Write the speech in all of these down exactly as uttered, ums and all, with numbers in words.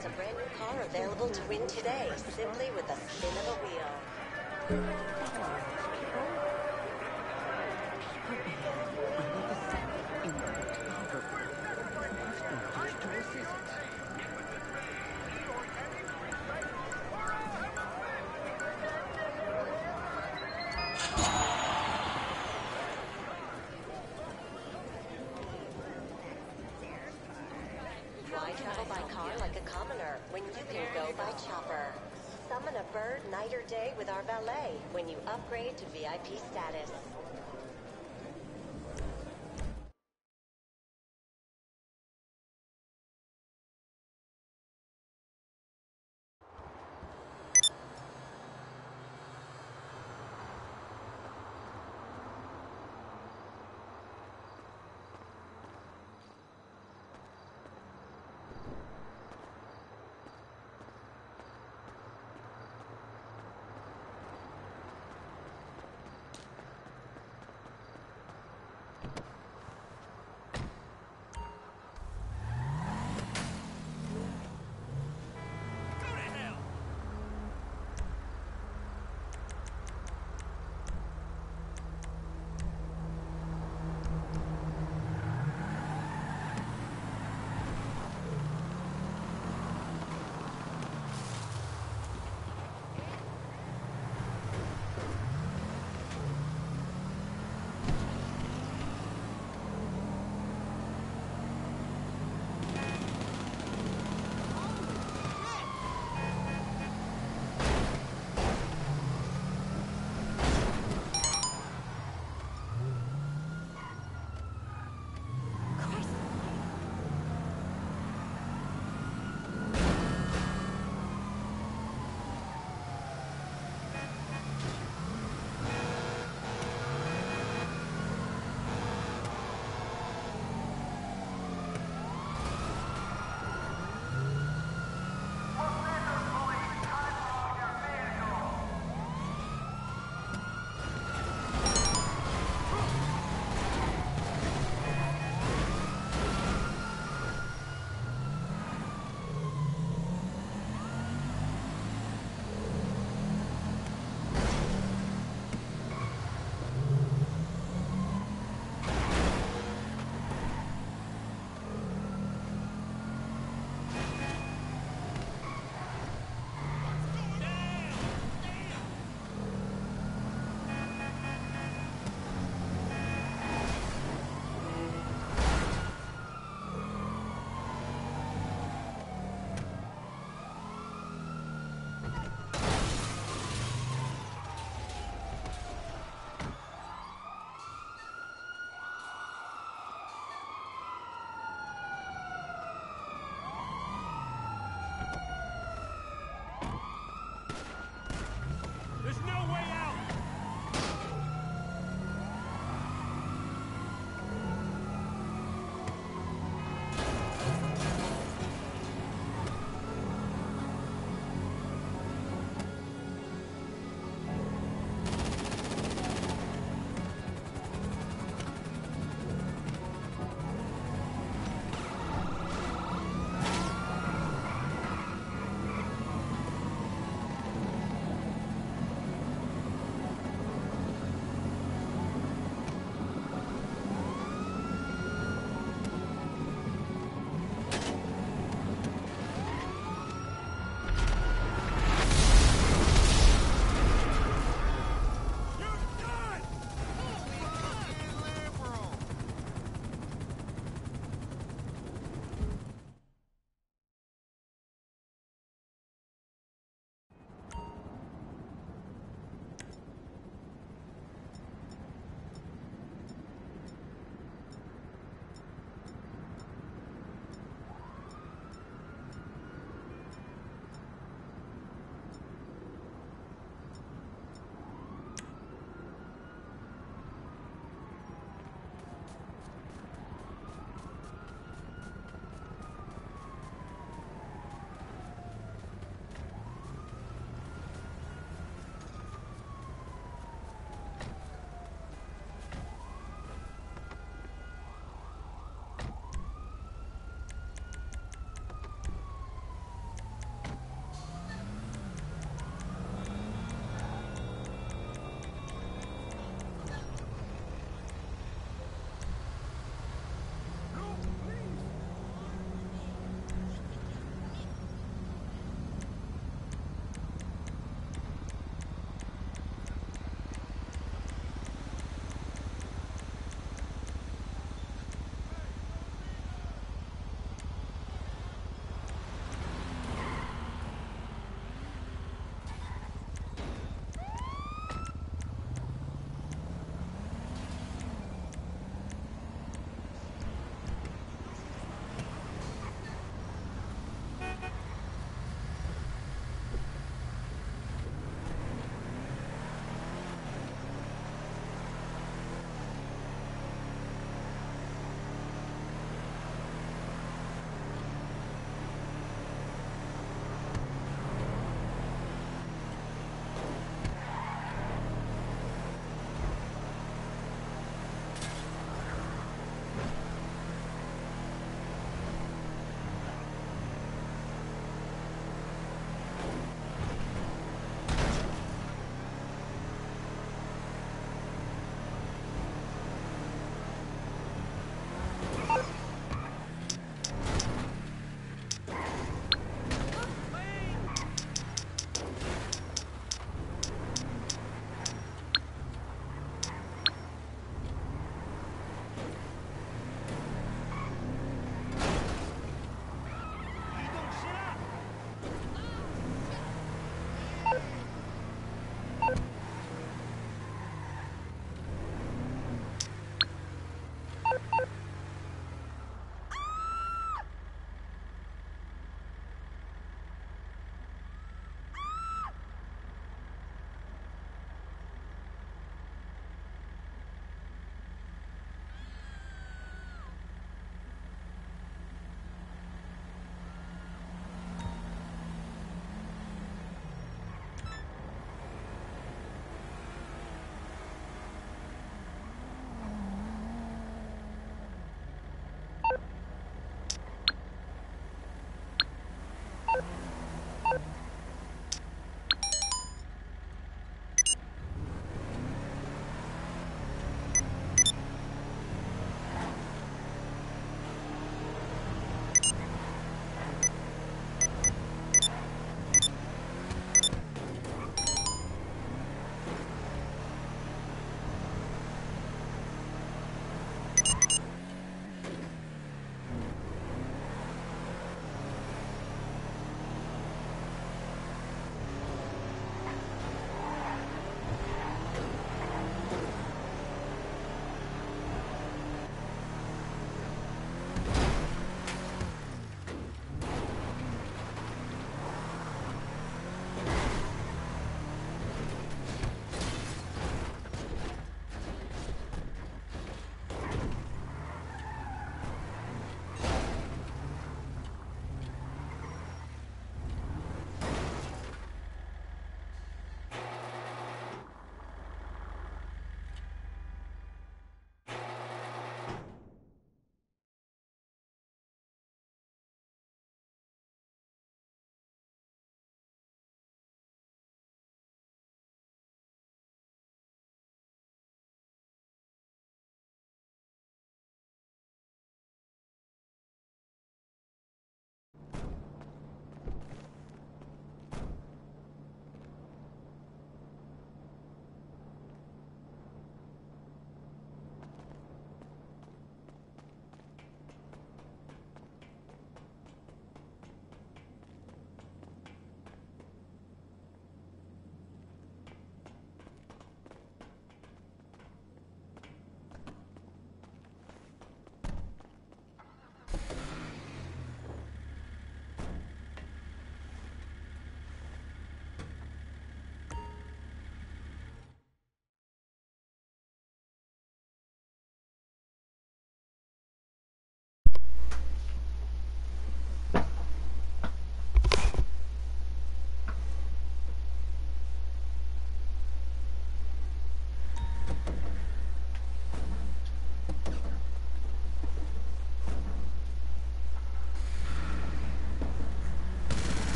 a brand new car available to win today, simply with a spin of a wheel. Why travel by car like a commoner when you can go by chopper? Summon a bird night or day with our valet when you upgrade to V I P status.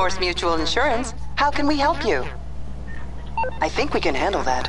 Source Mutual Insurance. How can we help you? I think we can handle that.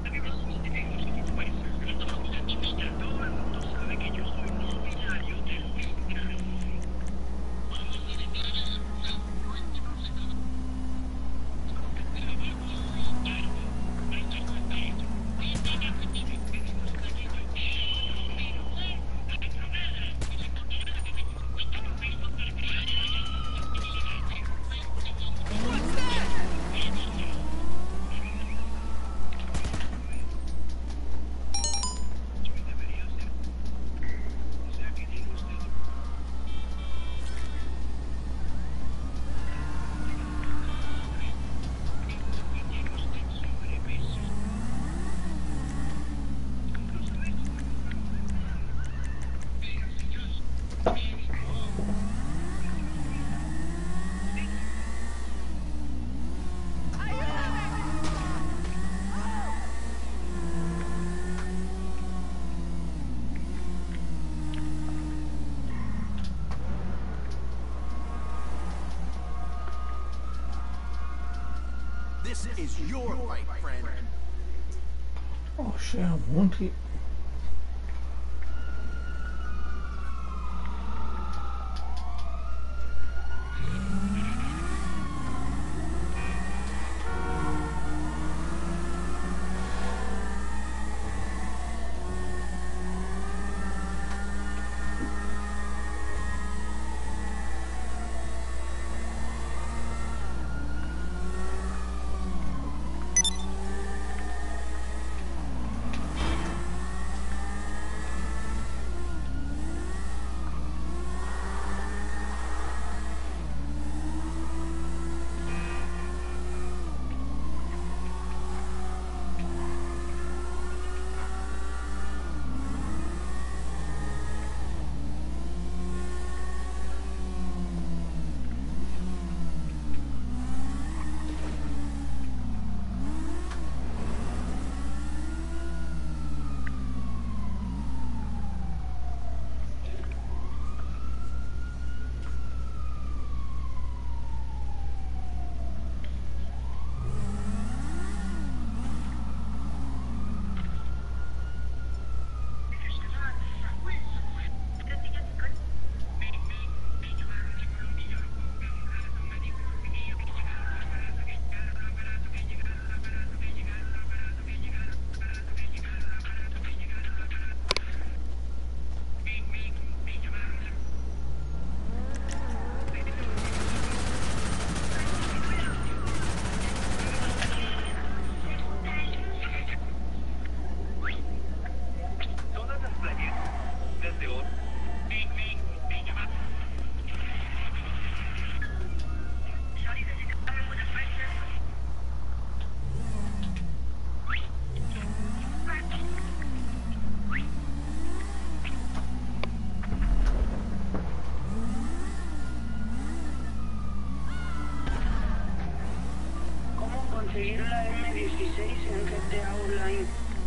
This is your fight, friend. Oh shit, I want it. Conseguir la M dieciséis en G T A Online.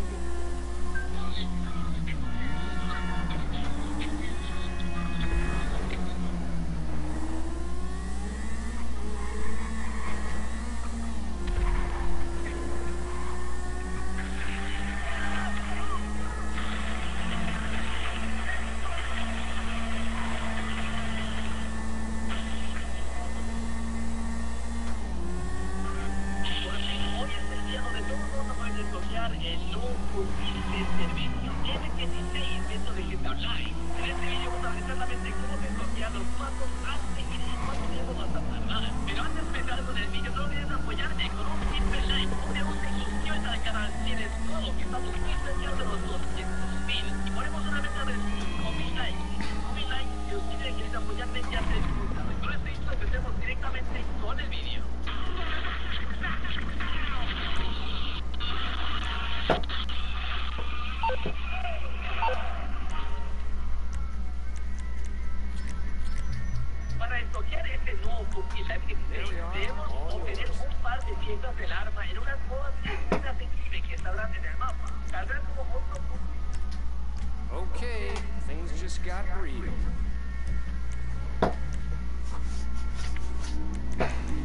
Para desbloquear este nuevo Cookie Life dieciséis, debemos obtener un par de piezas del arma en unas nuevas esquinas de que estarán en el mapa. Tal vez como otro punto. Okay, things just got real.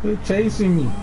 Quit chasing me.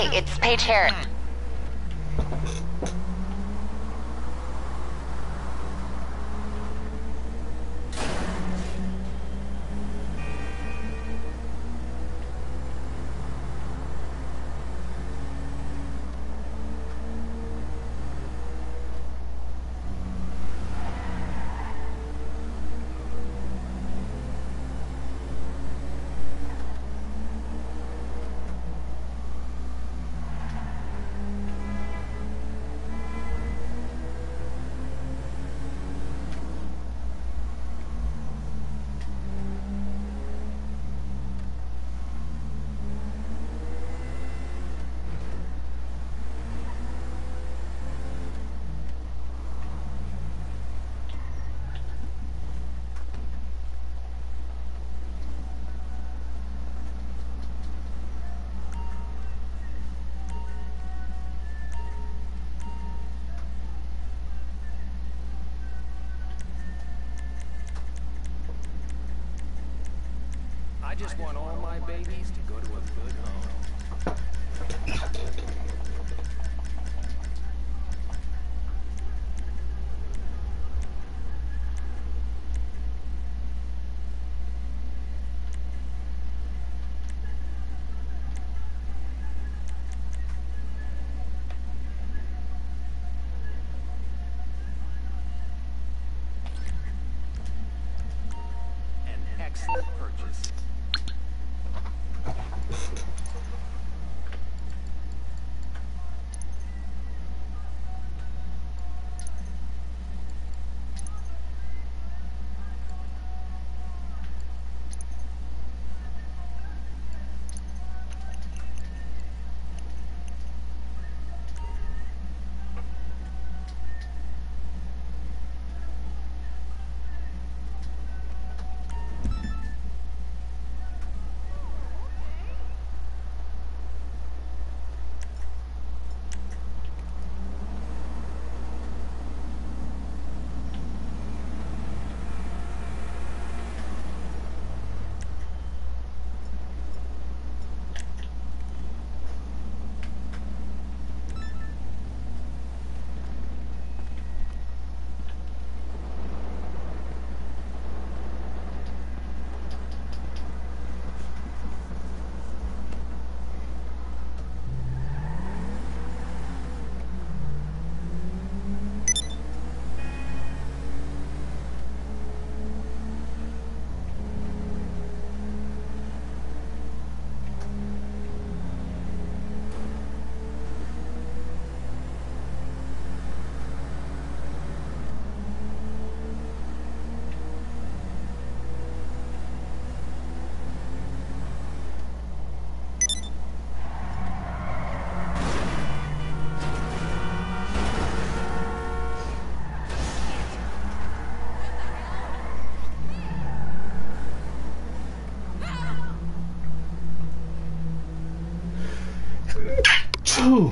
Hey, it's Paige Harris. I just want all my babies to go to a good home. An excellent purchase. Ooh.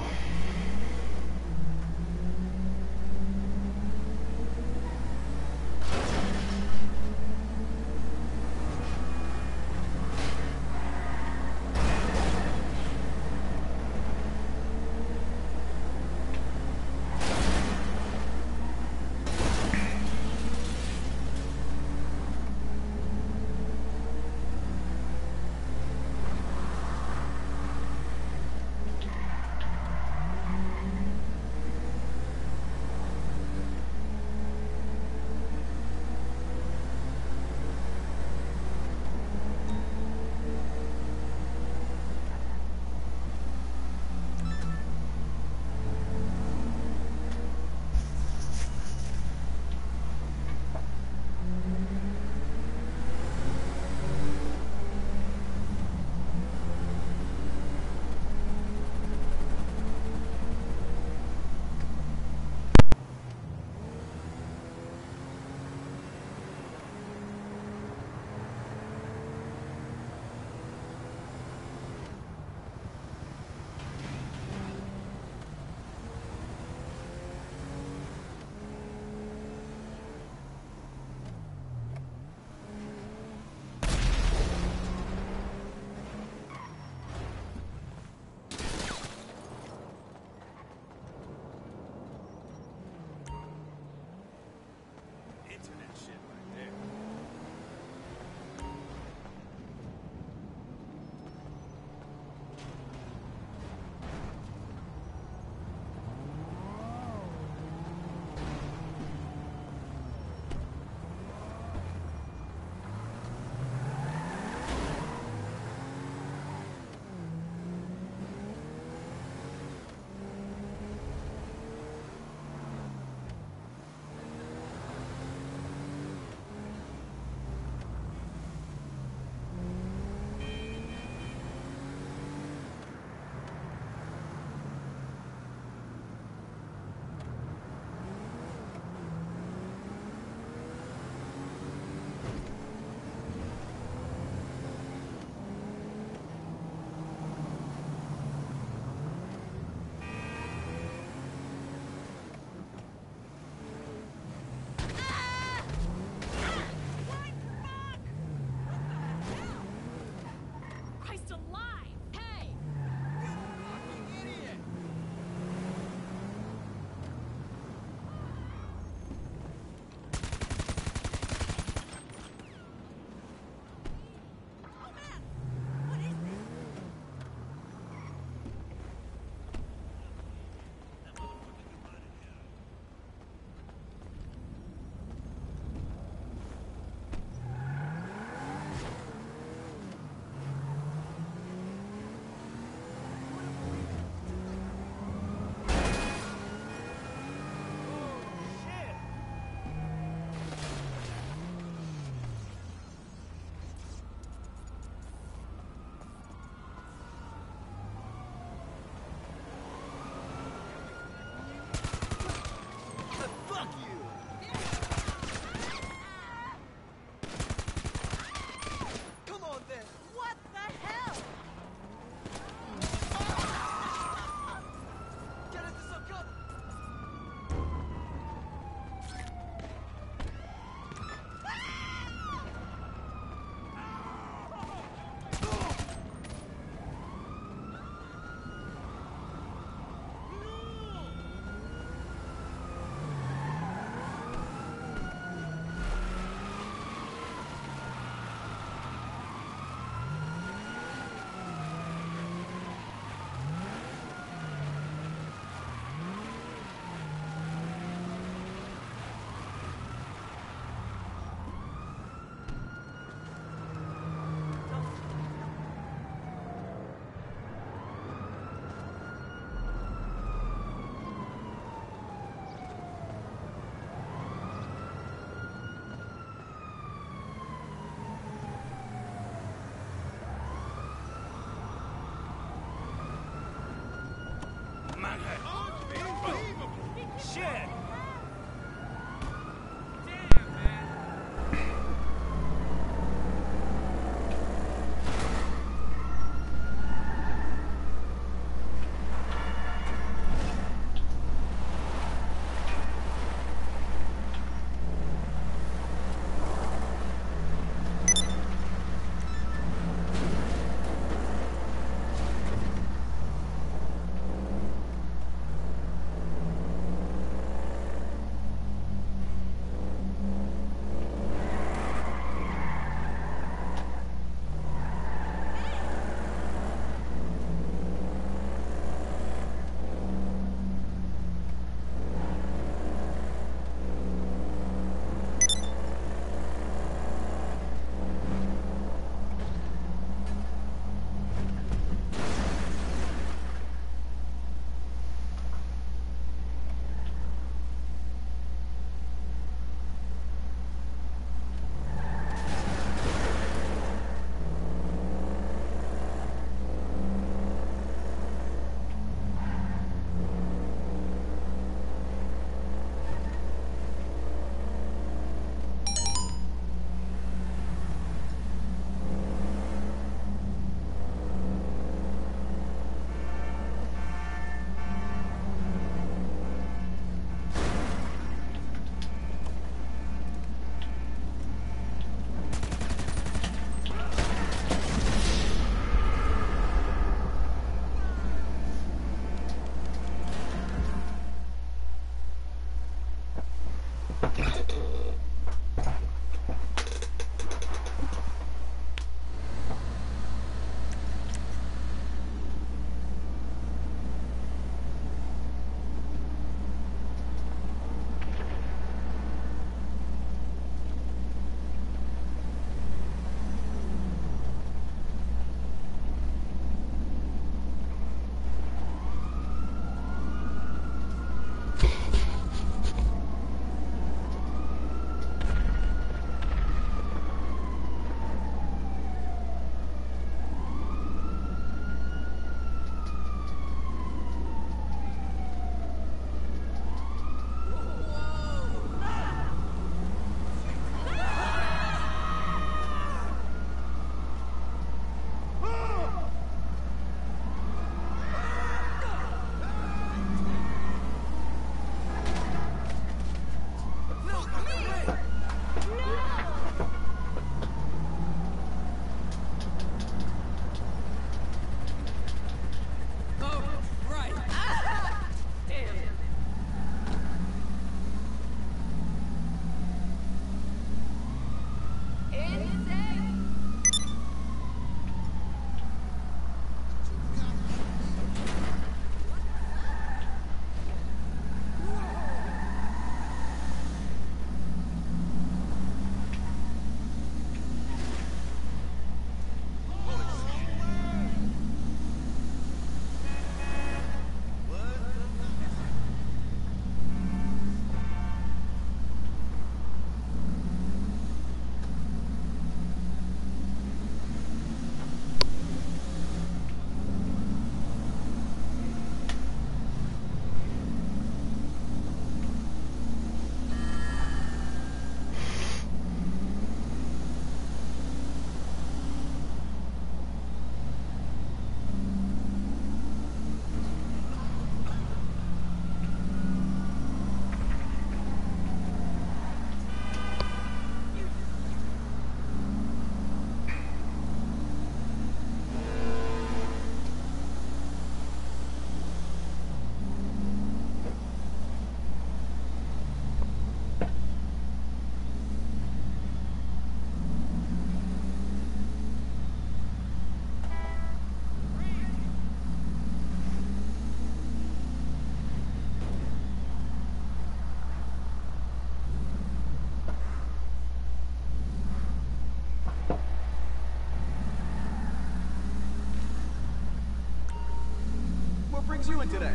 brings you in today?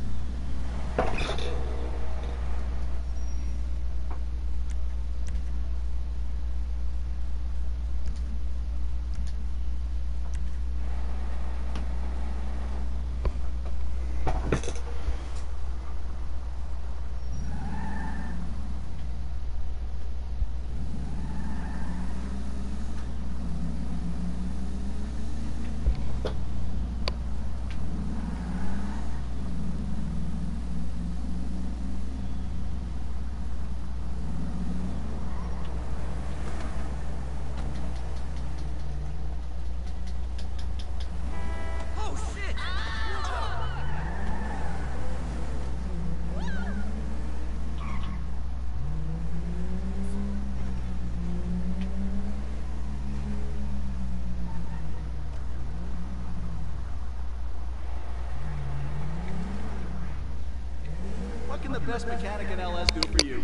What can the best mechanic in L S do for you?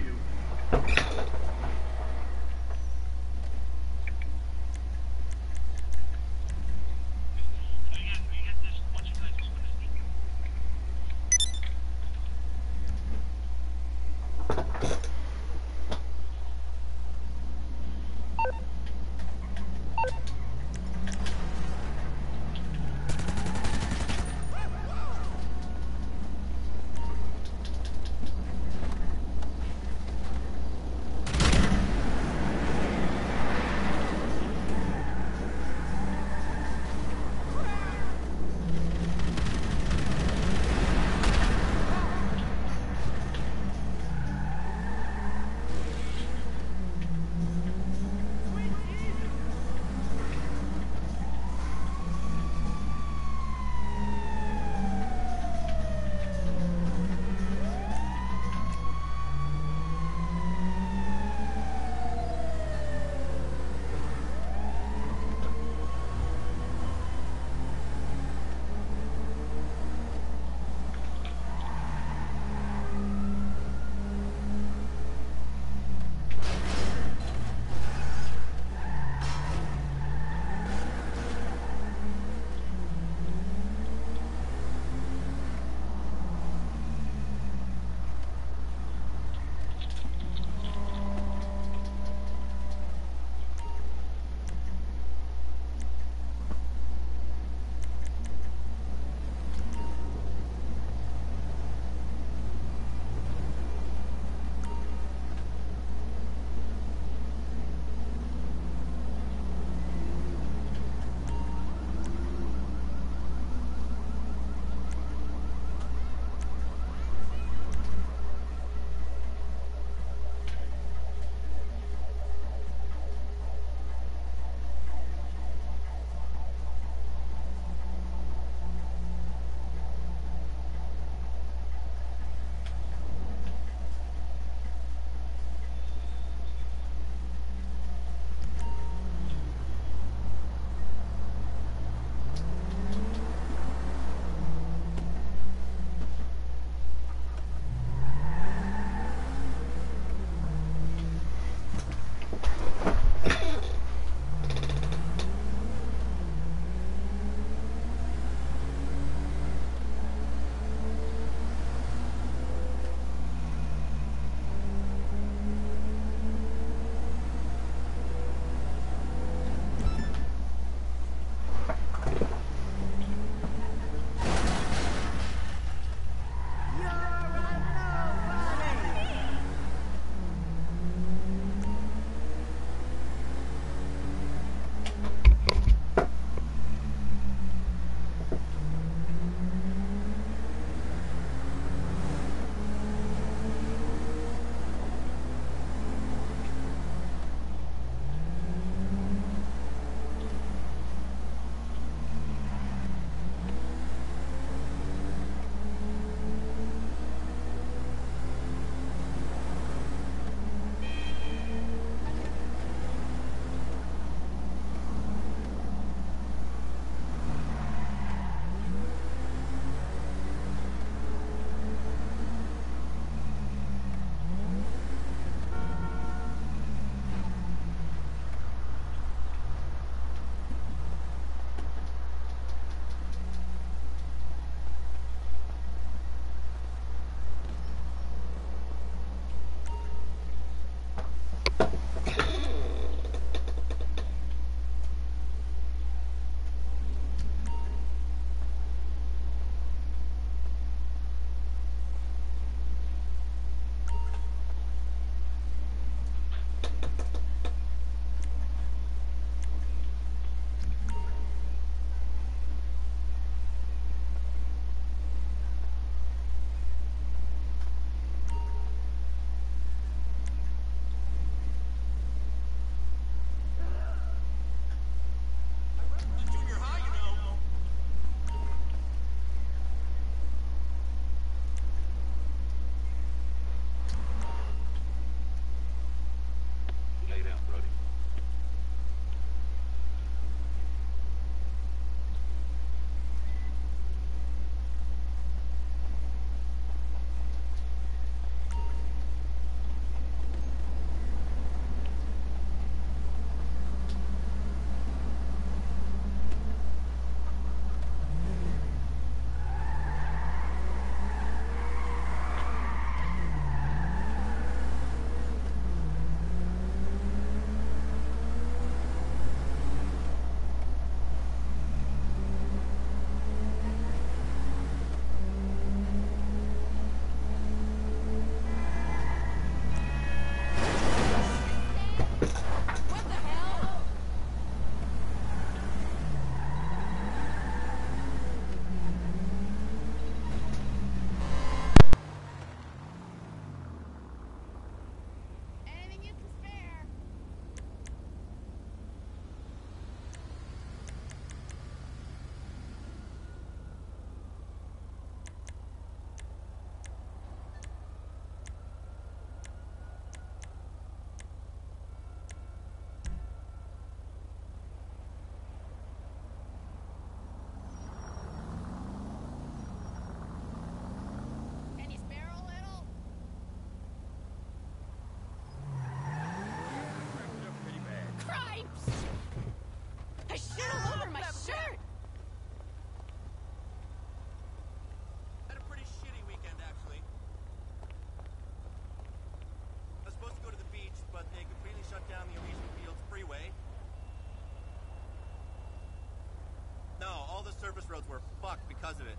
roads were fucked because of it.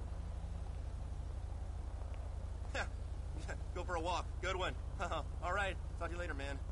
Go for a walk. Good one. All right. Talk to you later, man.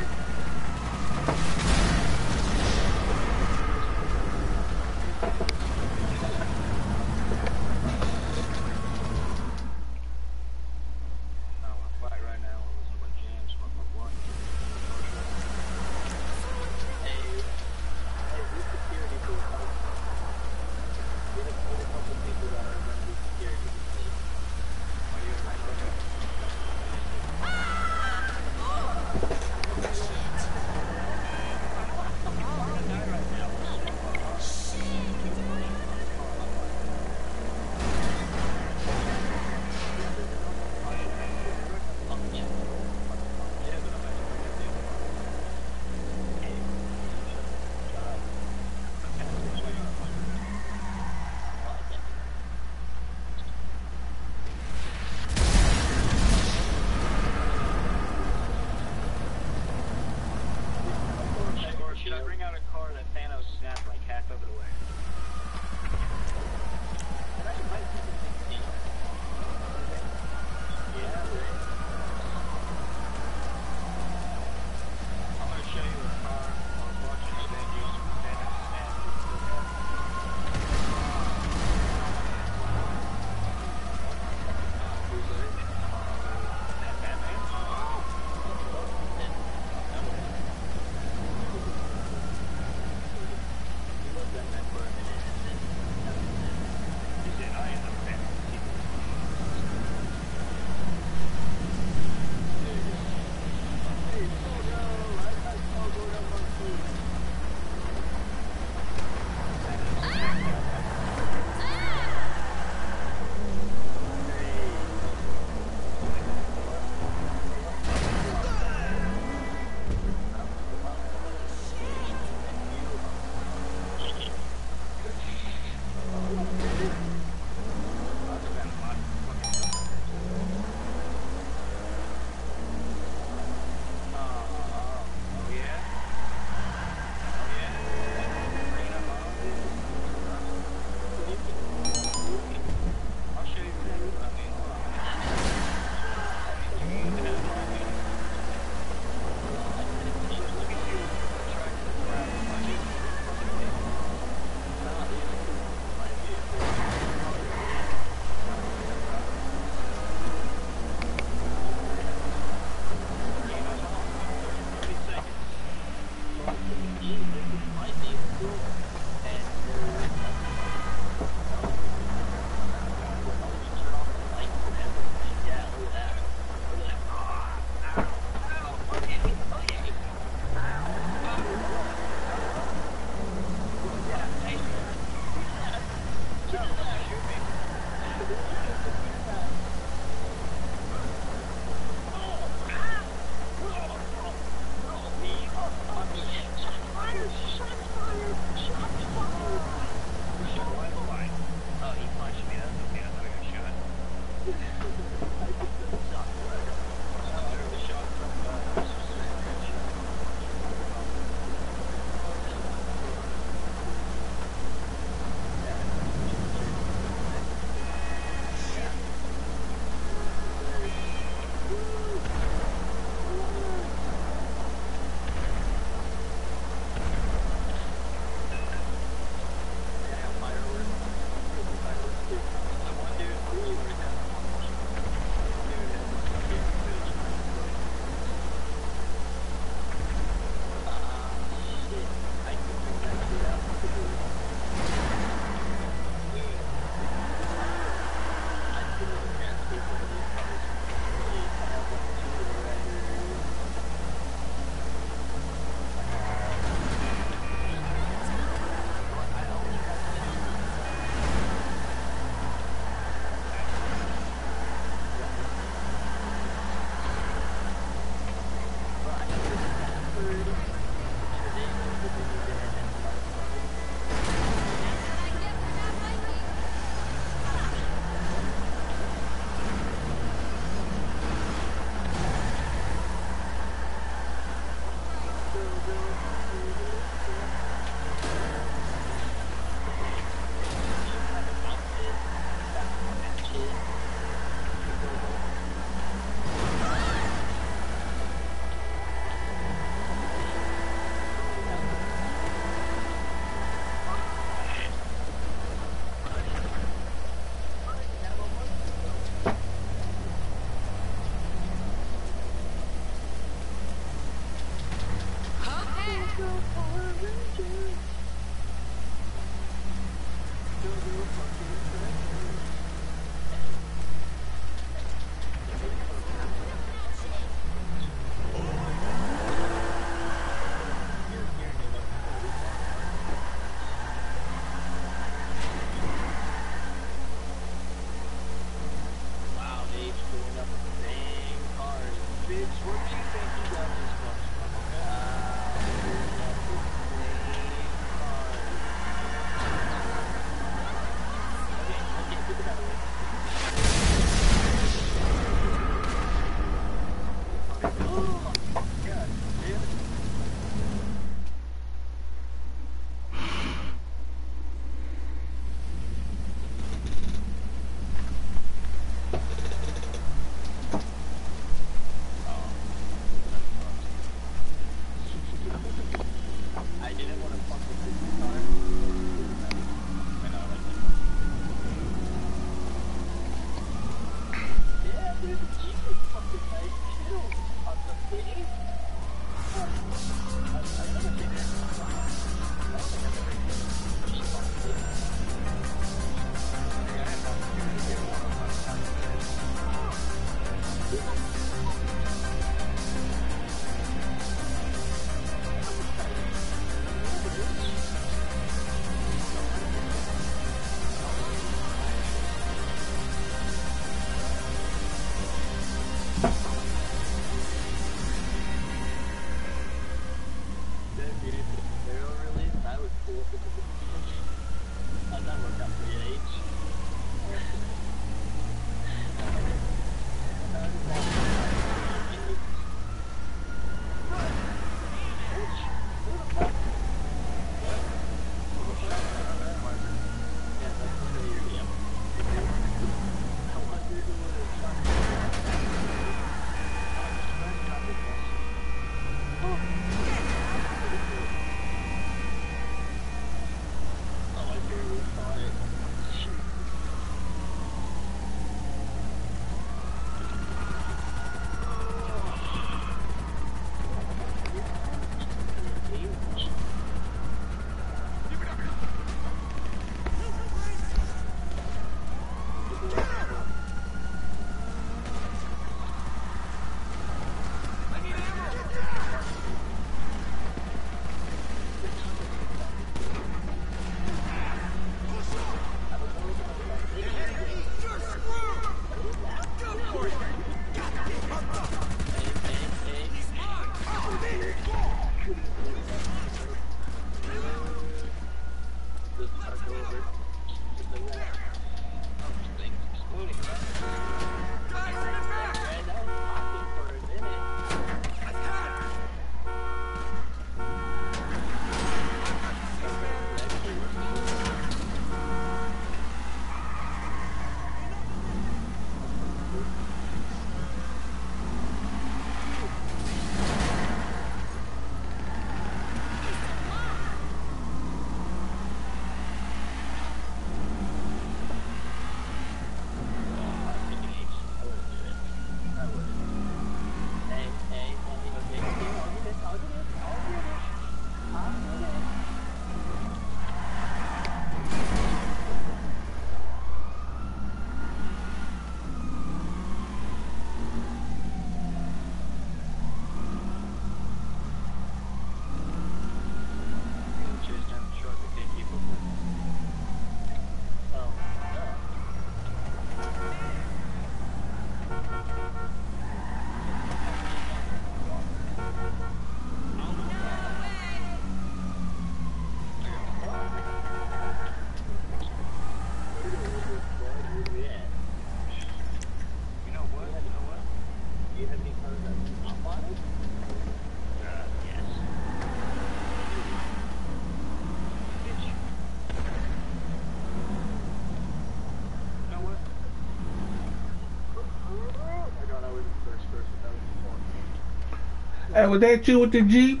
Hey, was that you with the Jeep?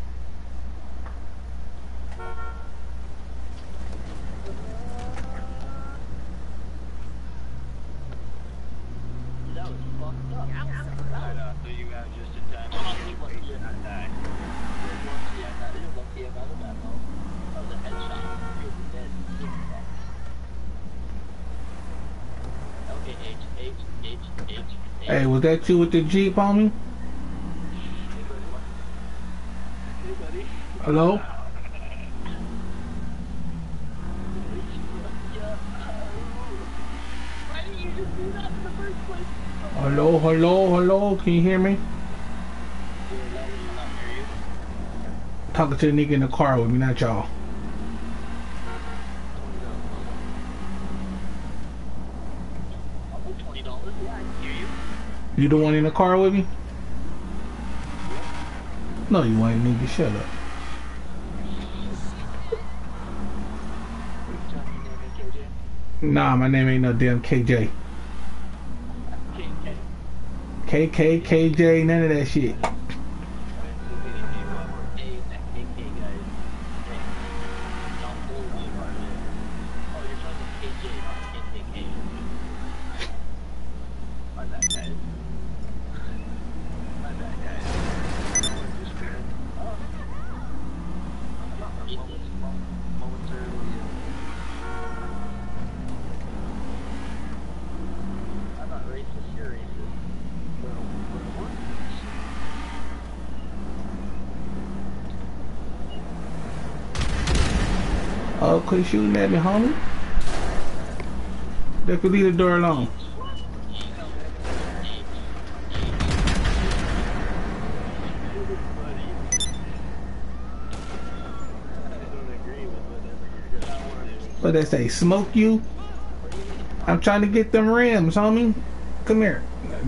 That was fucked up. I know. So you got just in time. Oh, he wasn't here that time. Yeah, I didn't look here about the memo. That was a headshot. He was dead. He was dead. Okay, H, H, H, H, H. Hey, was that you with the Jeep, homie? Hey, buddy. Hey, buddy. Hello? Why didn't you just do that in the first place? Hello, hello, hello. Can you hear me? Talking to the nigga in the car with me, not y'all. twenty dollars? Yeah, I can hear you. You the one in the car with me? No, you ain't, nigga. Shut up. Nah, my name ain't no damn K J. K K, K J, none of that shit. Oh, quit shooting at me, homie. They could leave the door alone. What they say, smoke you? I'm trying to get them rims, homie. Come here.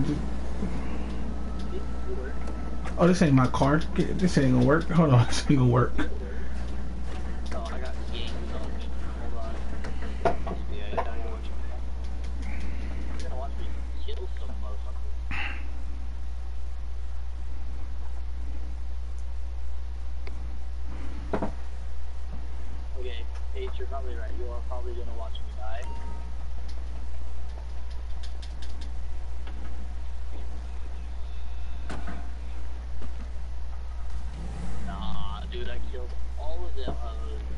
Oh, this ain't my car. This ain't gonna work. Hold on, this ain't gonna work. You're probably right. You are probably gonna watch me die. Nah, dude, I killed all of them. Uh,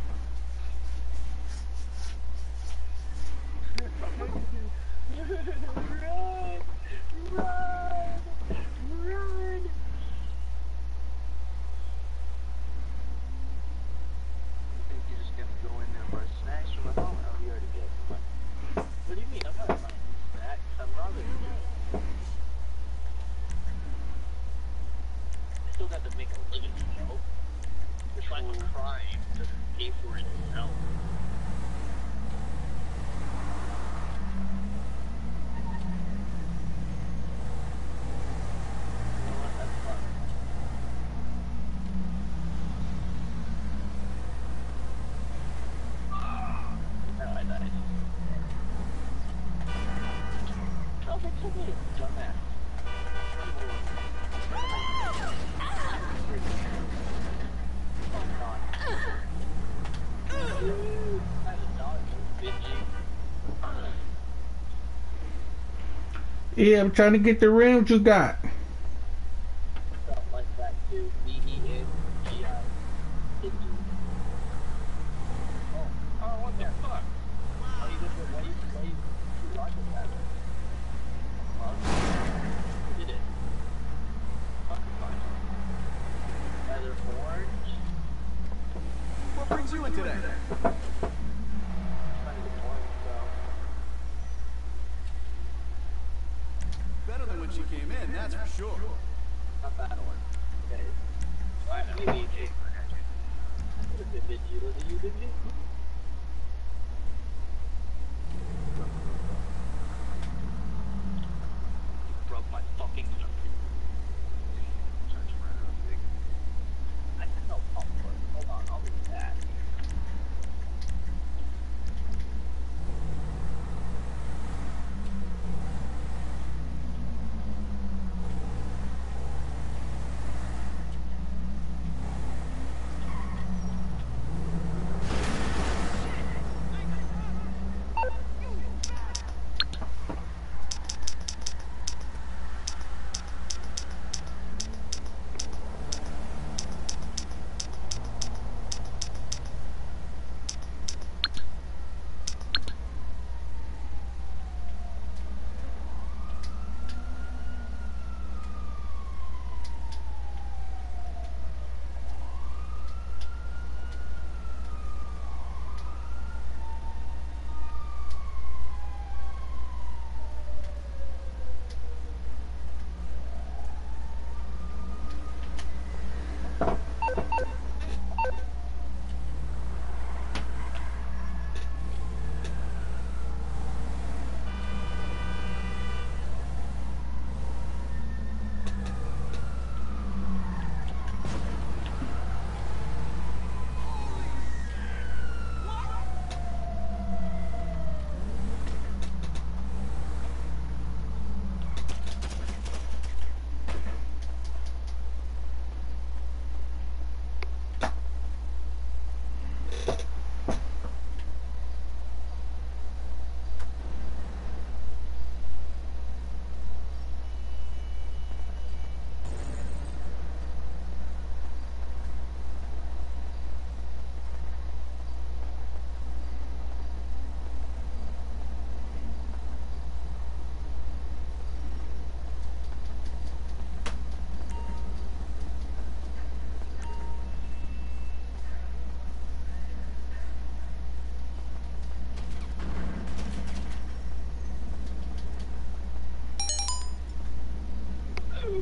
run! Run! Run! What do you mean? I'm not finding snacks. I'm robbing you. I still got to make a living, you know? It's like a crime to pay for it itself. You know what? That's fun. Oh, I died. Oh, that's so weird. Dumbass. Oh, God. I have a dog who's bitchy. Yeah, I'm trying to get the rims you got. Something like that, too. B E N G I. Bitchy. Oh, oh, what the fuck? How you different? Why you, why you, you rocket that? Who did it? Fucking fine. Either orange. What brings you in today? Trying to get orange, though. Better than when she came in, that's for sure. Not that one. Okay. Alright, maybe it is. Could have been Vinci. Was it you, Vinci? You broke my fucking nut. I can help popcorn. Hold on, I'll do that.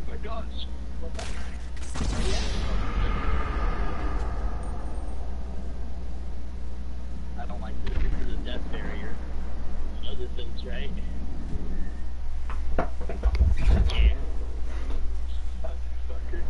my gosh. What the heck? I don't like this. This is a death barrier. You know this thing's right. Yeah. Fucker.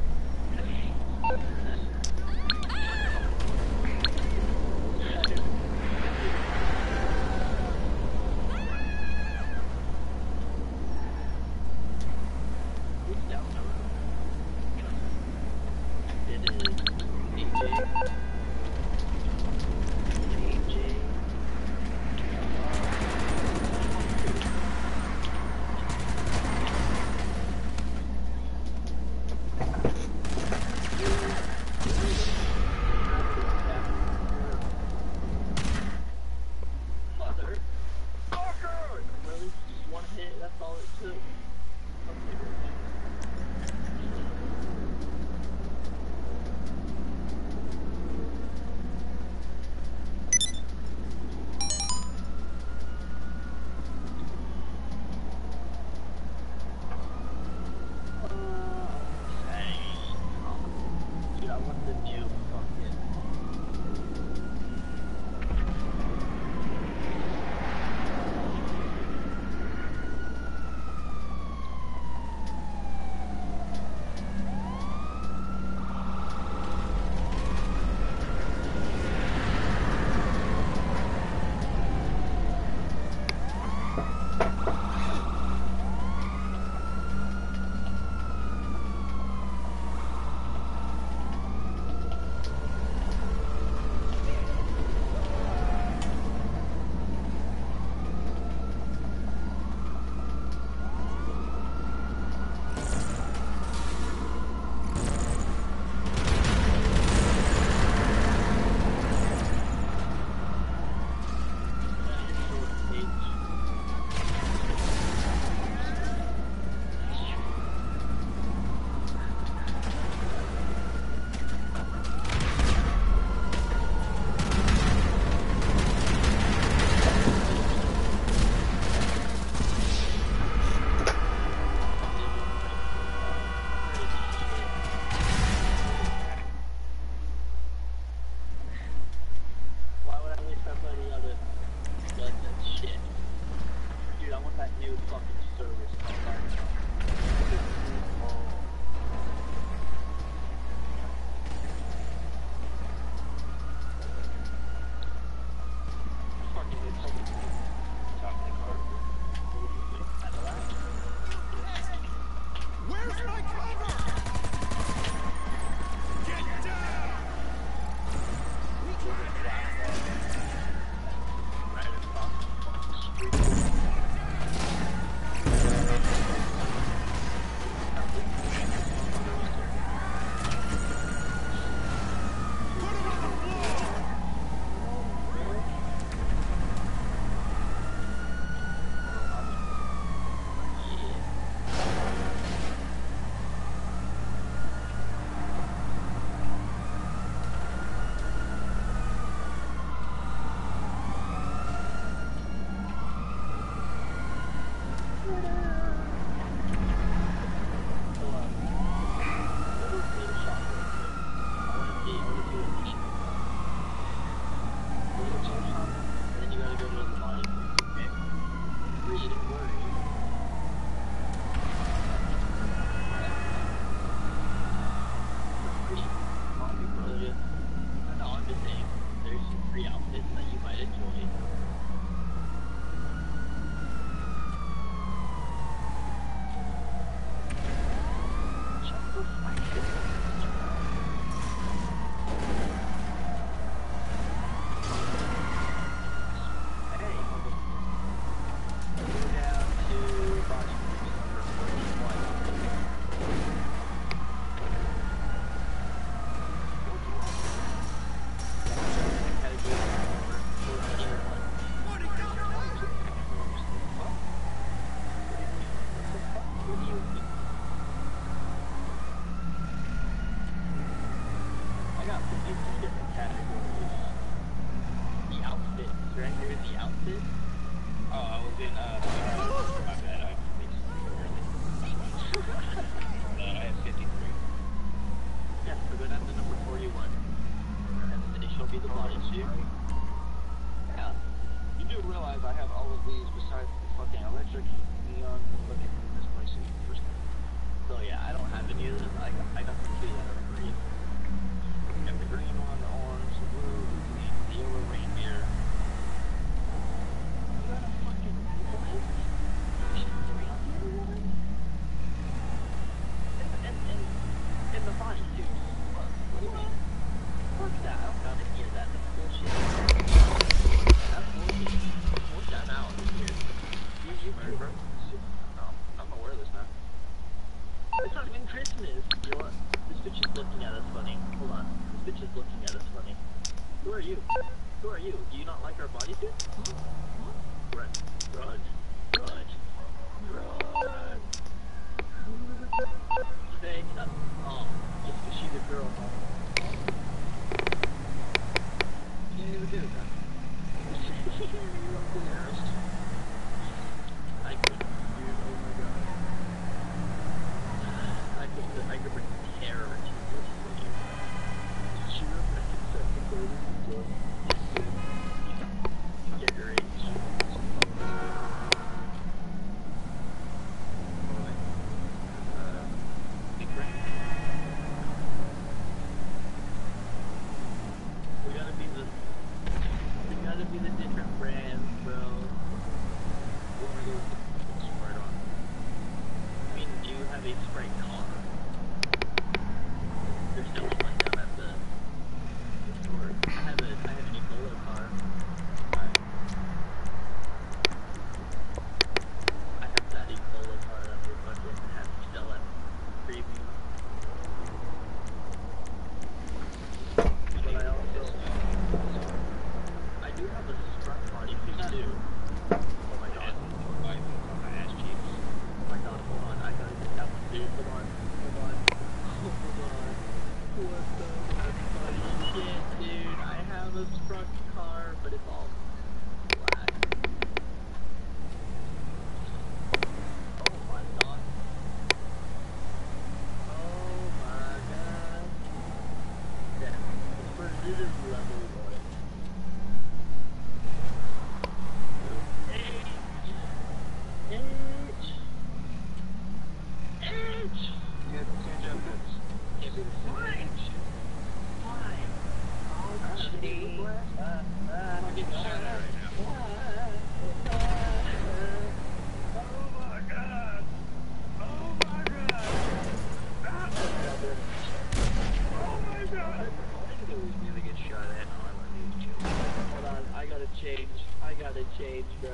sorry, bro. No, I'm aware of this now. It's not even Christmas. You know what? This bitch is looking at us funny. Hold on. This bitch is looking at us funny. Who are you? Who are you? Do you not like our bodysuit? Run. Run. Run. Run. Stay up. Oh, just because she's a girl, huh? You can't even do that. You're embarrassed. I could, dude, oh my god. I could, I could bring terror to this for you. Did you remember second grade before? Get your age. We gotta be the, we gotta be the different brands, bro. What are those with Sprite on? I mean, do you have a Sprite car? There's no one down at the, the store. I have a, I have an Ebola car. I, I have that Ebola car that we fucking have to sell at premium. But I also, I do have a Sprite bodysuit too. Oh my god. Oh my god, hold on, I gotta get that one too. Hold on, hold on, hold on. What the fuck shit, dude? I have a Sprite car, but it's all black. Oh my god. Oh my god. Damn, this first this is level one. H. H. H. Yeah, can't jump this. Can't be the same. Why? Oh, gee. I'm getting shot at right now. Oh my god. Oh my god. Oh my god. I think it was me that gets shot at. Oh, I want to kill. Hold on, I gotta change. I gotta change, bro.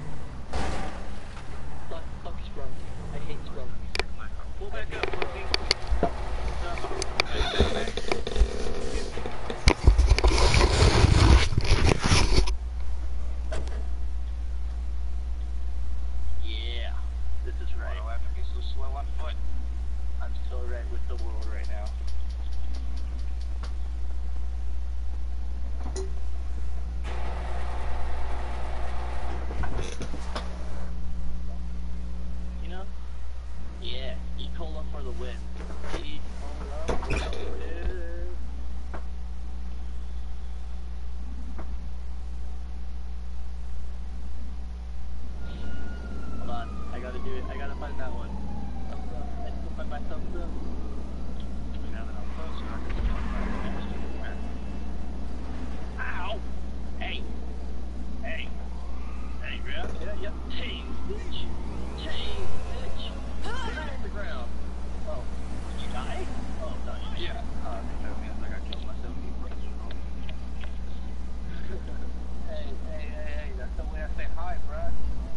Fuck, fuck Sprunk. I hate Sprunk. Pull back up, Brookie. Yeah, this is right. Why do I have to be so slow on foot? I'm so right with the world right now. You know? Yeah, E-Cola for the win. E-Cola for the win. Hold on, I gotta do it. I gotta find that one. Thumbs up. I still find my thumbs up. Now that I'm closer, I can talk about the next one. Ow! Hey! Hey! Hey, bro. Yeah, yep. Hey, bitch! Hey, bitch! Get on the ground. Oh, did you die? Oh, no, you didn't. Yeah. Uh, they told me I think I killed myself. Hey, hey, hey, hey, that's the way I say hi, bruh.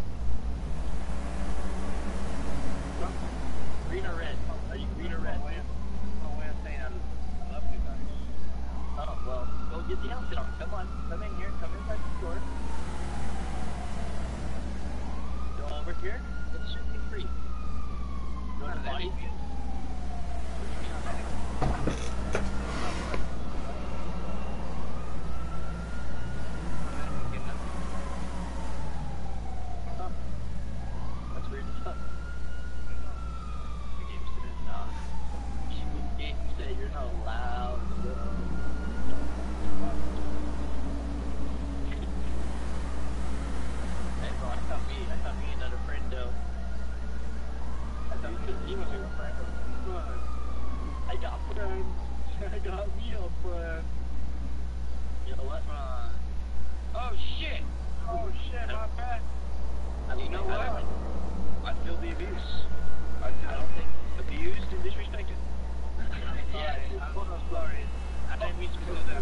Green or red? Are you green or red? No way, no way of saying I love you guys. Oh, well, go get the outfit on. Come on, come in here, come inside the store. Go over here. It should be free. You want to body view? Huh. That's weird as fuck. The game said, Nah. The game said you're not allowed, bro. Hey, bro, I thought me, I thought me another friend, though. I thought me, you must be a friend. "Run." I got friends. I got me a friend. You know what? Run. Oh shit! Oh shit, my bad. I You know I what? don't- I feel the abuse. I I feel don't think. abused and disrespected. Yeah, I'm so sorry. I didn't mean to do that.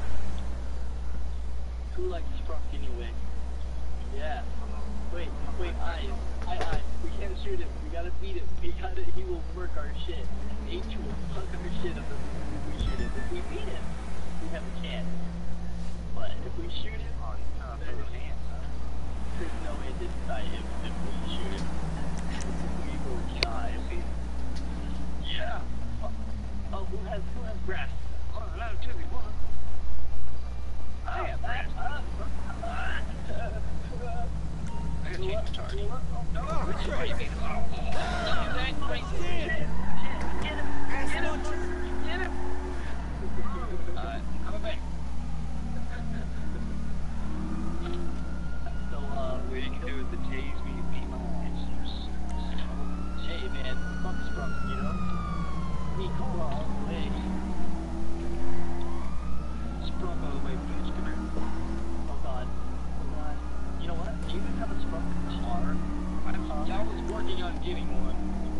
Who likes Sprunk anyway? Yeah. Wait, wait, I, I, I, we can't shoot him. We gotta beat him. We gotta, he will work our shit. H will fuck our shit up if we shoot him. If we beat him, we have a chance. But if we shoot him, there's, there's no way to die if, if we shoot him. We will die. If we, yeah. Oh, oh, who has, who has grass? Oh, no, two, one. I have grass. Uh, uh, uh, I gotta change the target. No, which way you mean? Oh, that crazy. Get him! Get him! Get him! Get him! Uh, coming back. So, uh, what you can do is the tase me and beat my answers. Hey, man, fuck Sprunk, you know? Me cola all the way. Sprunk all the way, bitch, come here. Oh, God. Oh, God. You know what? Do you even have a Sprunk car? I, I was working on getting one.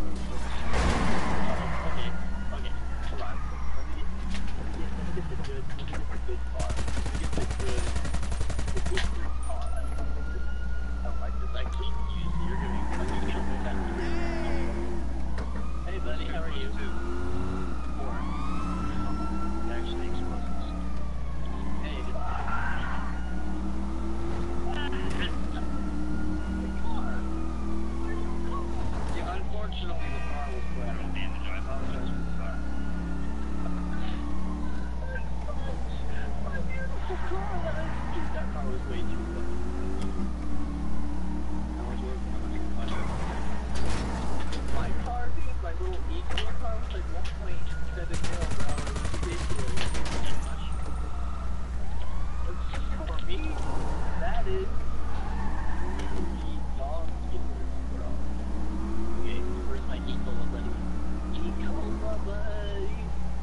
Oh, okay, okay, hold on. Let me get, let me get, let me get the good, let me get the good car. Let me get the good, the good, good car. I don't like this. I don't like this. I can't use it. You're gonna be fucking me up with that. Hey, buddy, how are you? Four. Actually, explosives. Hey, good. Yeah, unfortunately, the car was collateral damage. I apologize for the car. My beautiful car! Dude, that car was way too fucking. How much was it? How much was it? My car, dude, my little eco car was like one point seven mil, bro. It was ridiculous. For me, that is really dog killers, bro. Okay, where's my Ecola buddy? Ecola buddy!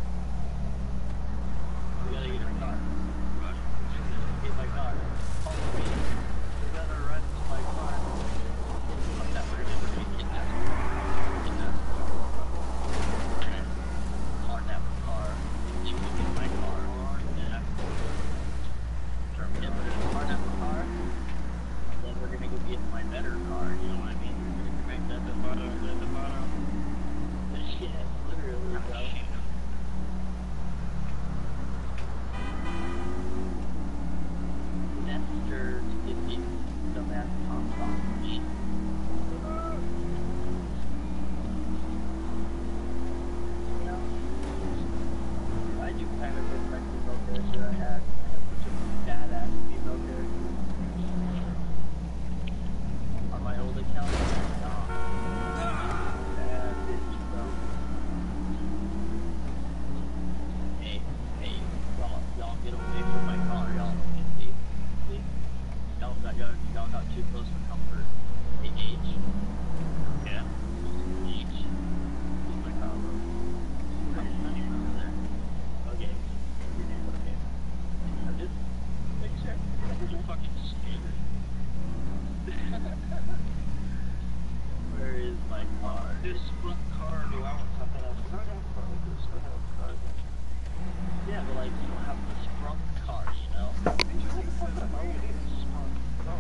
We gotta get our car. Run. Get my car. Follow me. We gotta run to my car. Fuck that, we're gonna get kidnapped. Kidnapped. We're gonna carnap the car. You can get my car. Carnap. Yeah, we're gonna carnap the car. Then we're gonna go get my better car, you know what I mean? We're gonna make that the bottom, the, the bottom. Yeah, literally, bro. Nester to get these dumbass Tom Tom shit. You know, I do kind of miss my female character I had. I had such a badass female character. On my old account, nah. Bad bitch, bro. Hey, hey, y'all, y'all get away from my car, y'all. Please, please. Y'all got, y'all, y'all got too close for comfort. Hey, H. Yeah? H. Where's my car, bro? It's not even over there. Okay. Okay. I'm just making sure. You're fucking scared. Where is my car? This front car, do I want something else? I don't have a car like this. I don't have a car like this. Yeah, but like, you don't have the sprung car, you know? Did you like fuck up? I don't need a sprung car.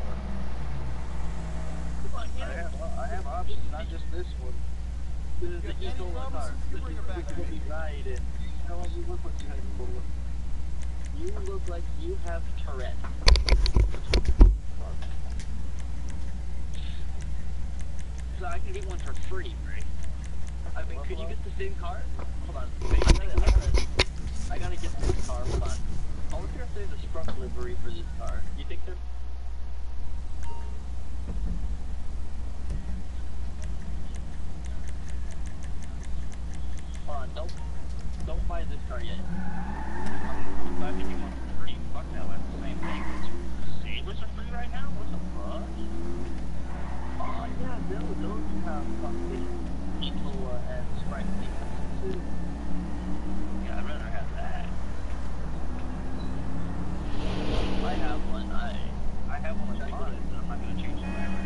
Come on, I have, I have options, not just this one. This is the Ecola car. This is what we ride in. How long you look like you have Ecola? You look like you have Tourette. So I can get one for free, right? I mean, could you get the same car? Hold on. Wait, I gotta, I gotta, I gotta get this car. Hold on. I wonder if there's a Sprunk livery for this car. You think there? Hold on. Don't, don't buy this car yet. Um, if I can get one for free, fuck that. That's the same thing. See, what's for free right now? What the fuck? Oh yeah, those, those have fucking Ecola and Sprite too. Yeah, I'd rather have that. I have one, I I have one like mine, but I'm not gonna change it forever.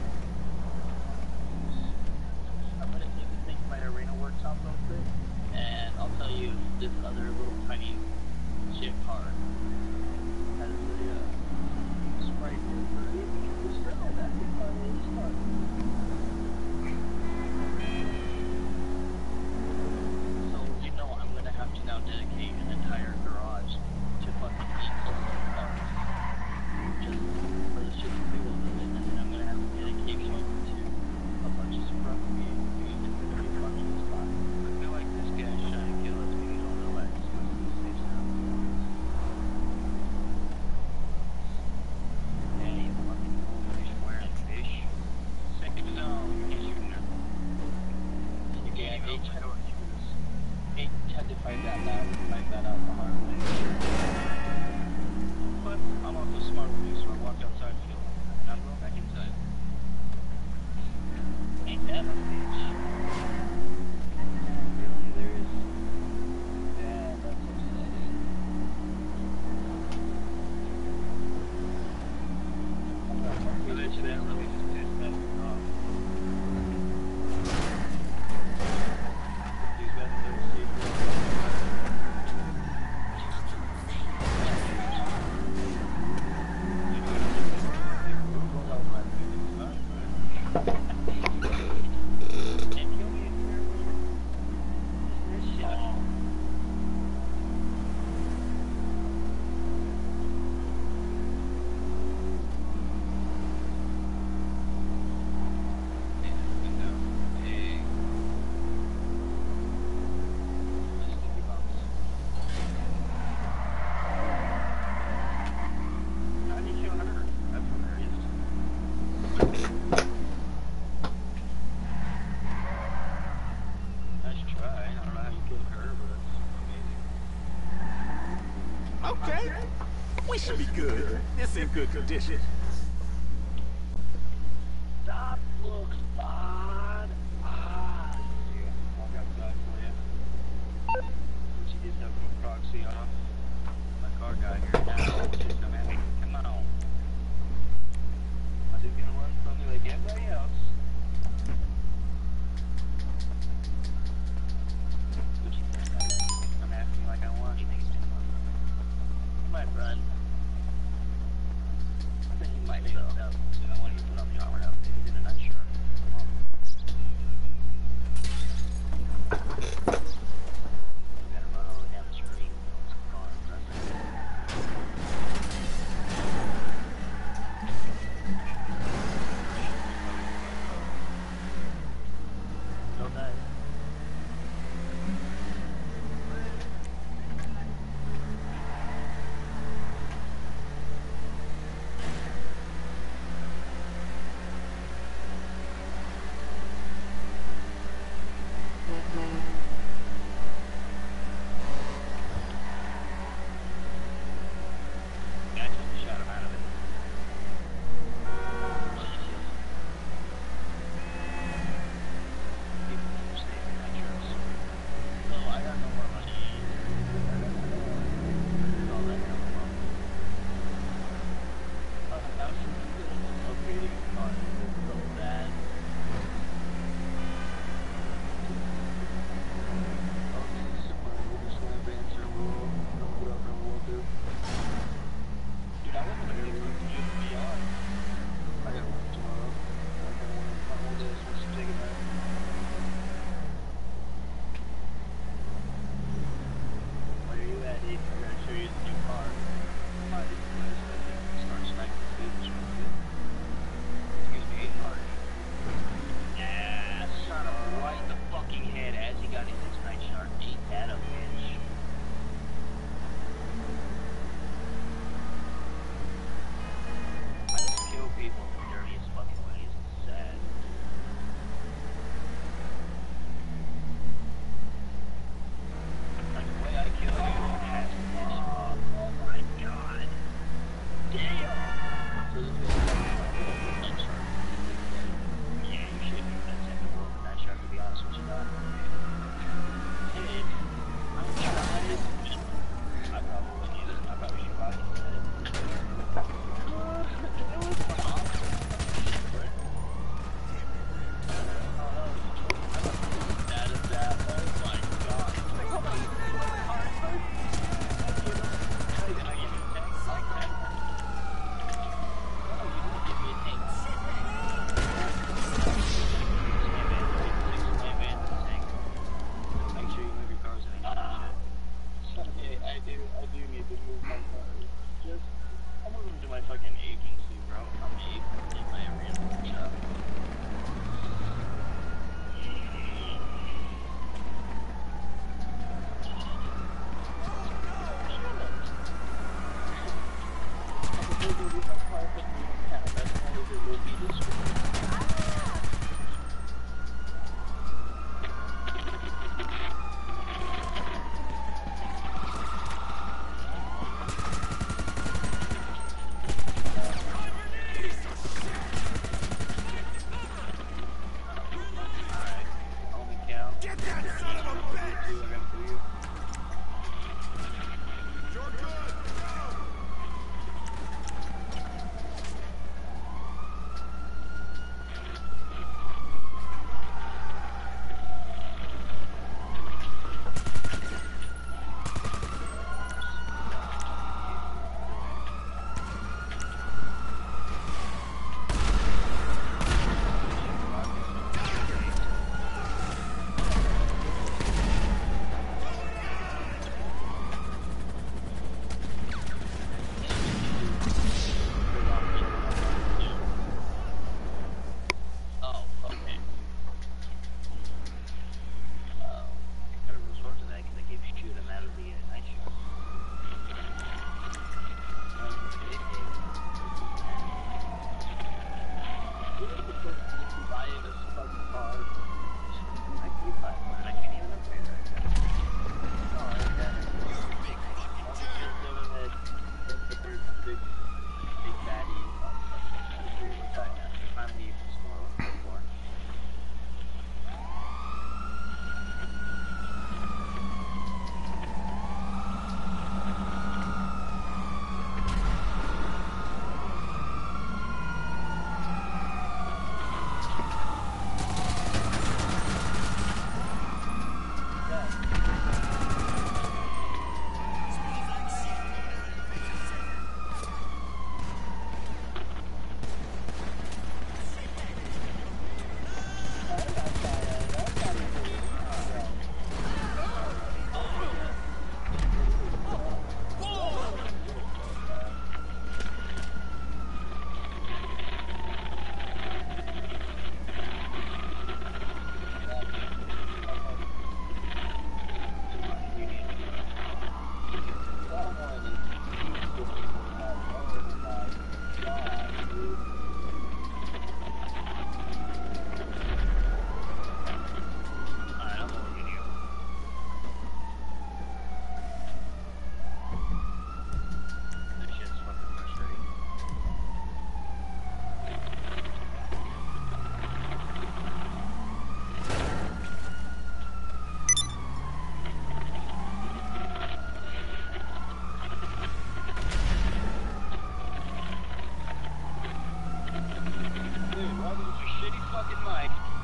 I'm gonna take this thing to my arena workshop real quick, and I'll tell you this other little tiny shit car has a uh, Sprite for it. That car is fun. Okay. We should be good. It's in good condition. That looks bad. Ah. Yeah, I'll got that for you. She just have a proxy off. My car got here now. Just come at me. Come on. I'm just gonna run from you like everybody else. What you think, buddy? Come at me like I want you. You might run. I think you might though. I want you to put on the armor up. He's in a nutshell. Come on. You gotta run all the way down the street. Come on, run.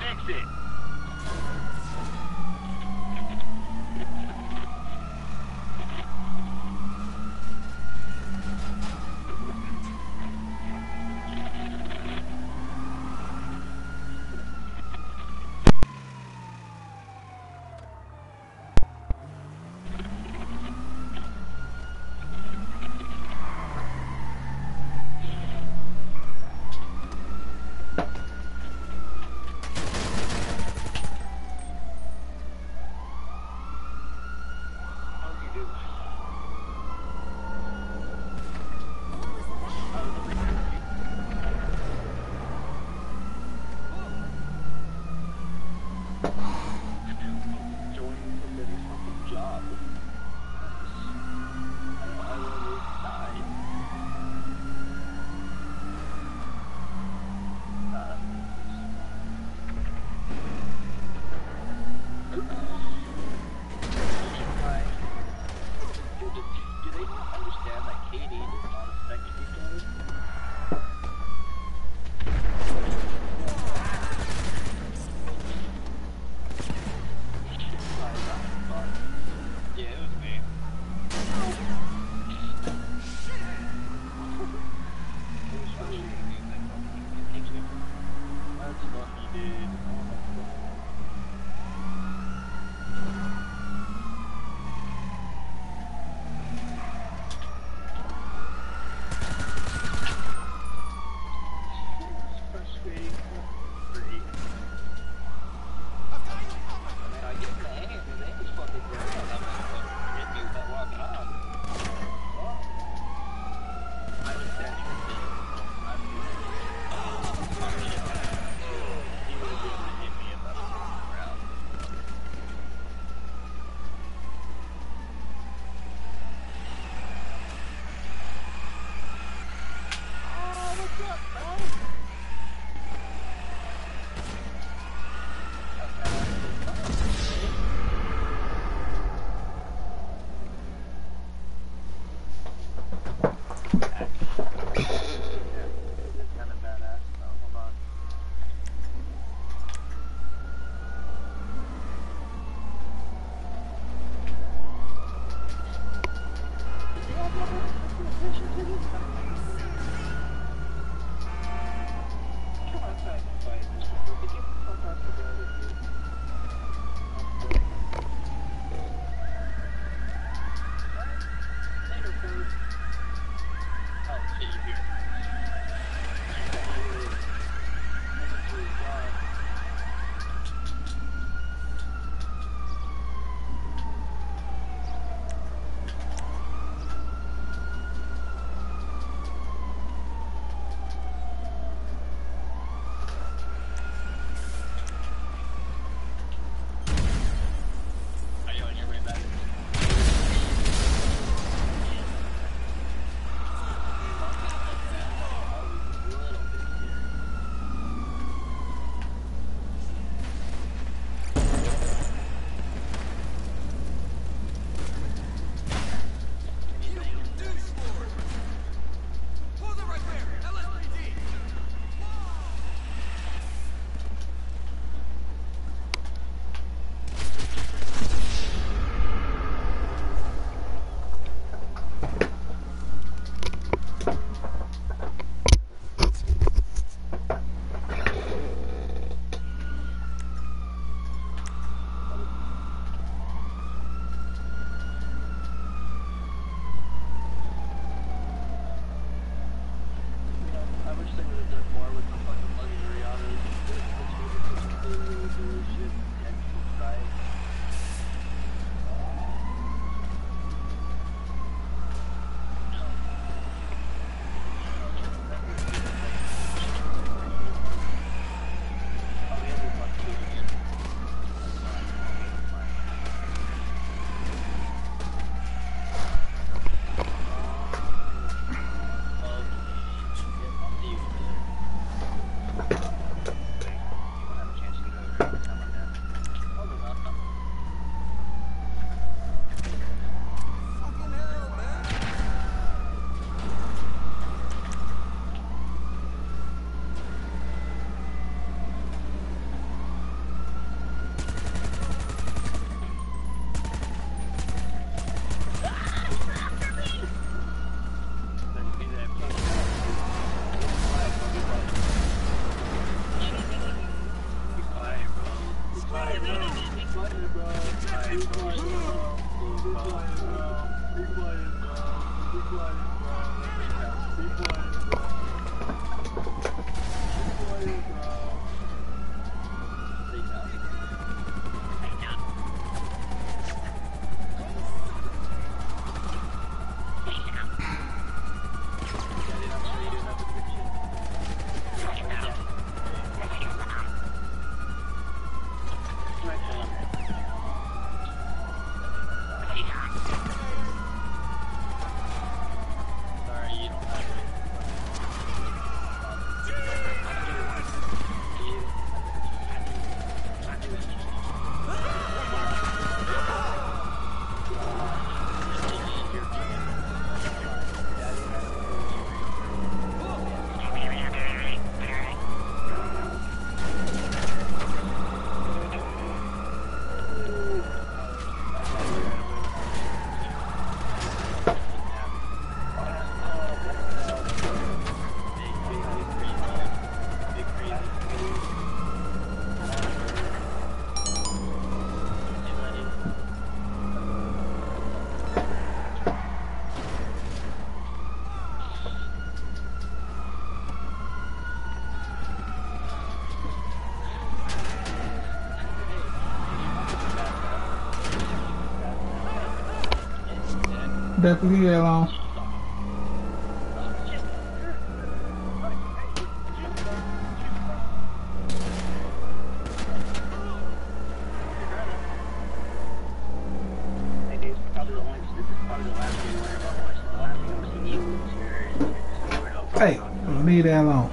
exit. Definitely leave that alone. Hey, leave that alone.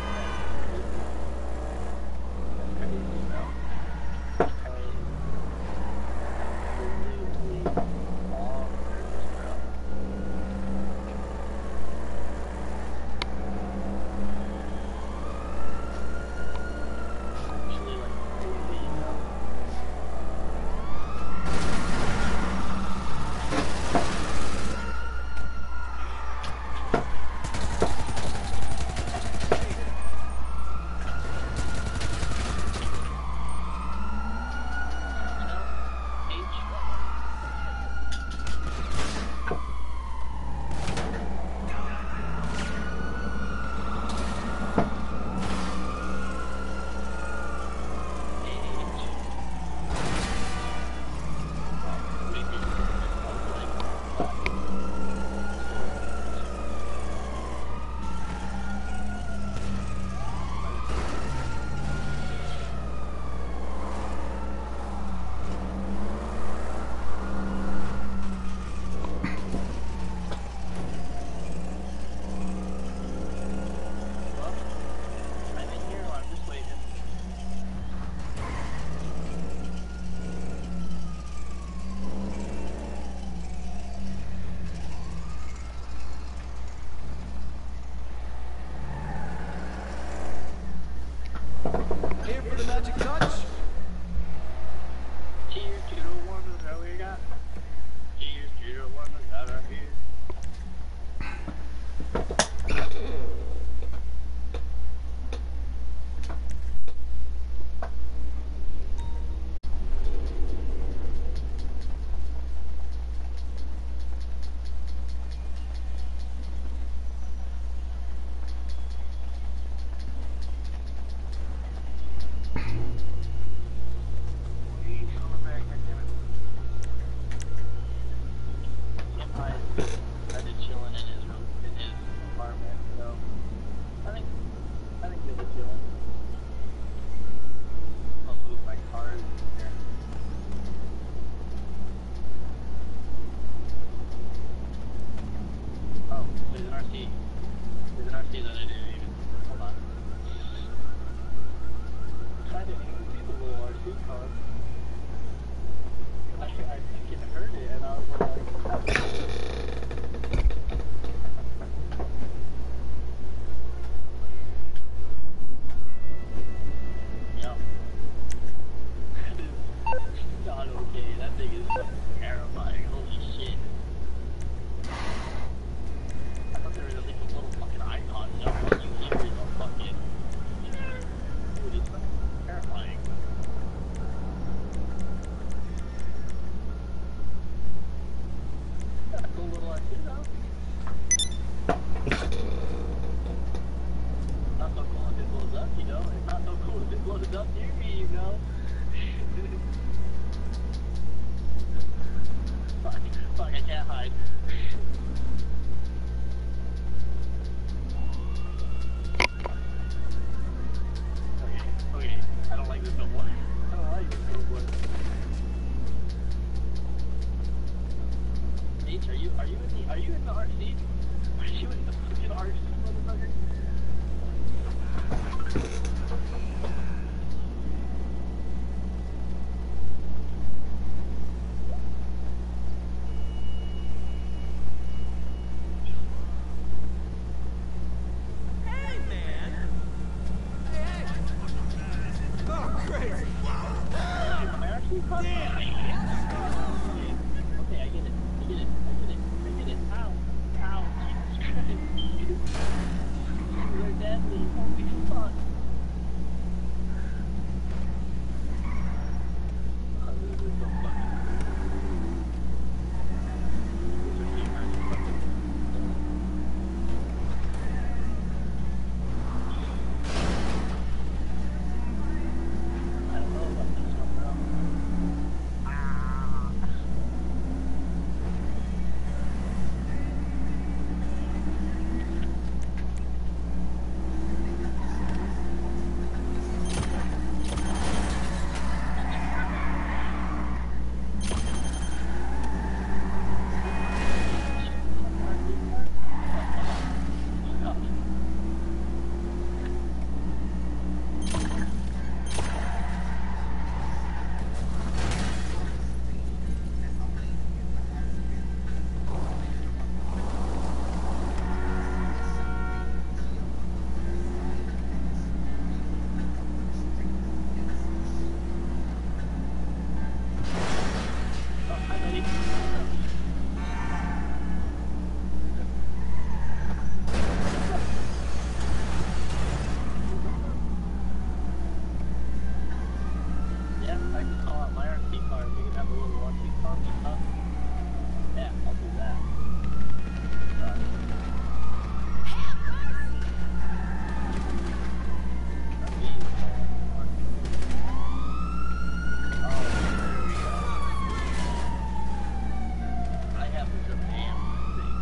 Here for the magic touch. Cheers to the ones that we got. Cheers to the ones that are here. know? Fuck, fuck, I can't hide. Okay, okay, I don't like this no more. I don't like this no more. H, are you, are you in the, are you in the R C? Are you in the fucking R C, motherfucker? Hey, man! Hey, hey! Oh, great! Am I actually caught? Okay, I get it. I get it. I get it. I get it. Ow. Ow. Jesus Christ. You are deadly. Holy fuck. Oh, this is so fucking This is so fucking I don't know about this one, bro. Ah. Oh, hi, buddy. Yeah, I can call out my R C car and we can have a little R C car meet up. Yeah, I'll do that. Right. Not me, uh, Oh, there we go. I have the demand thing.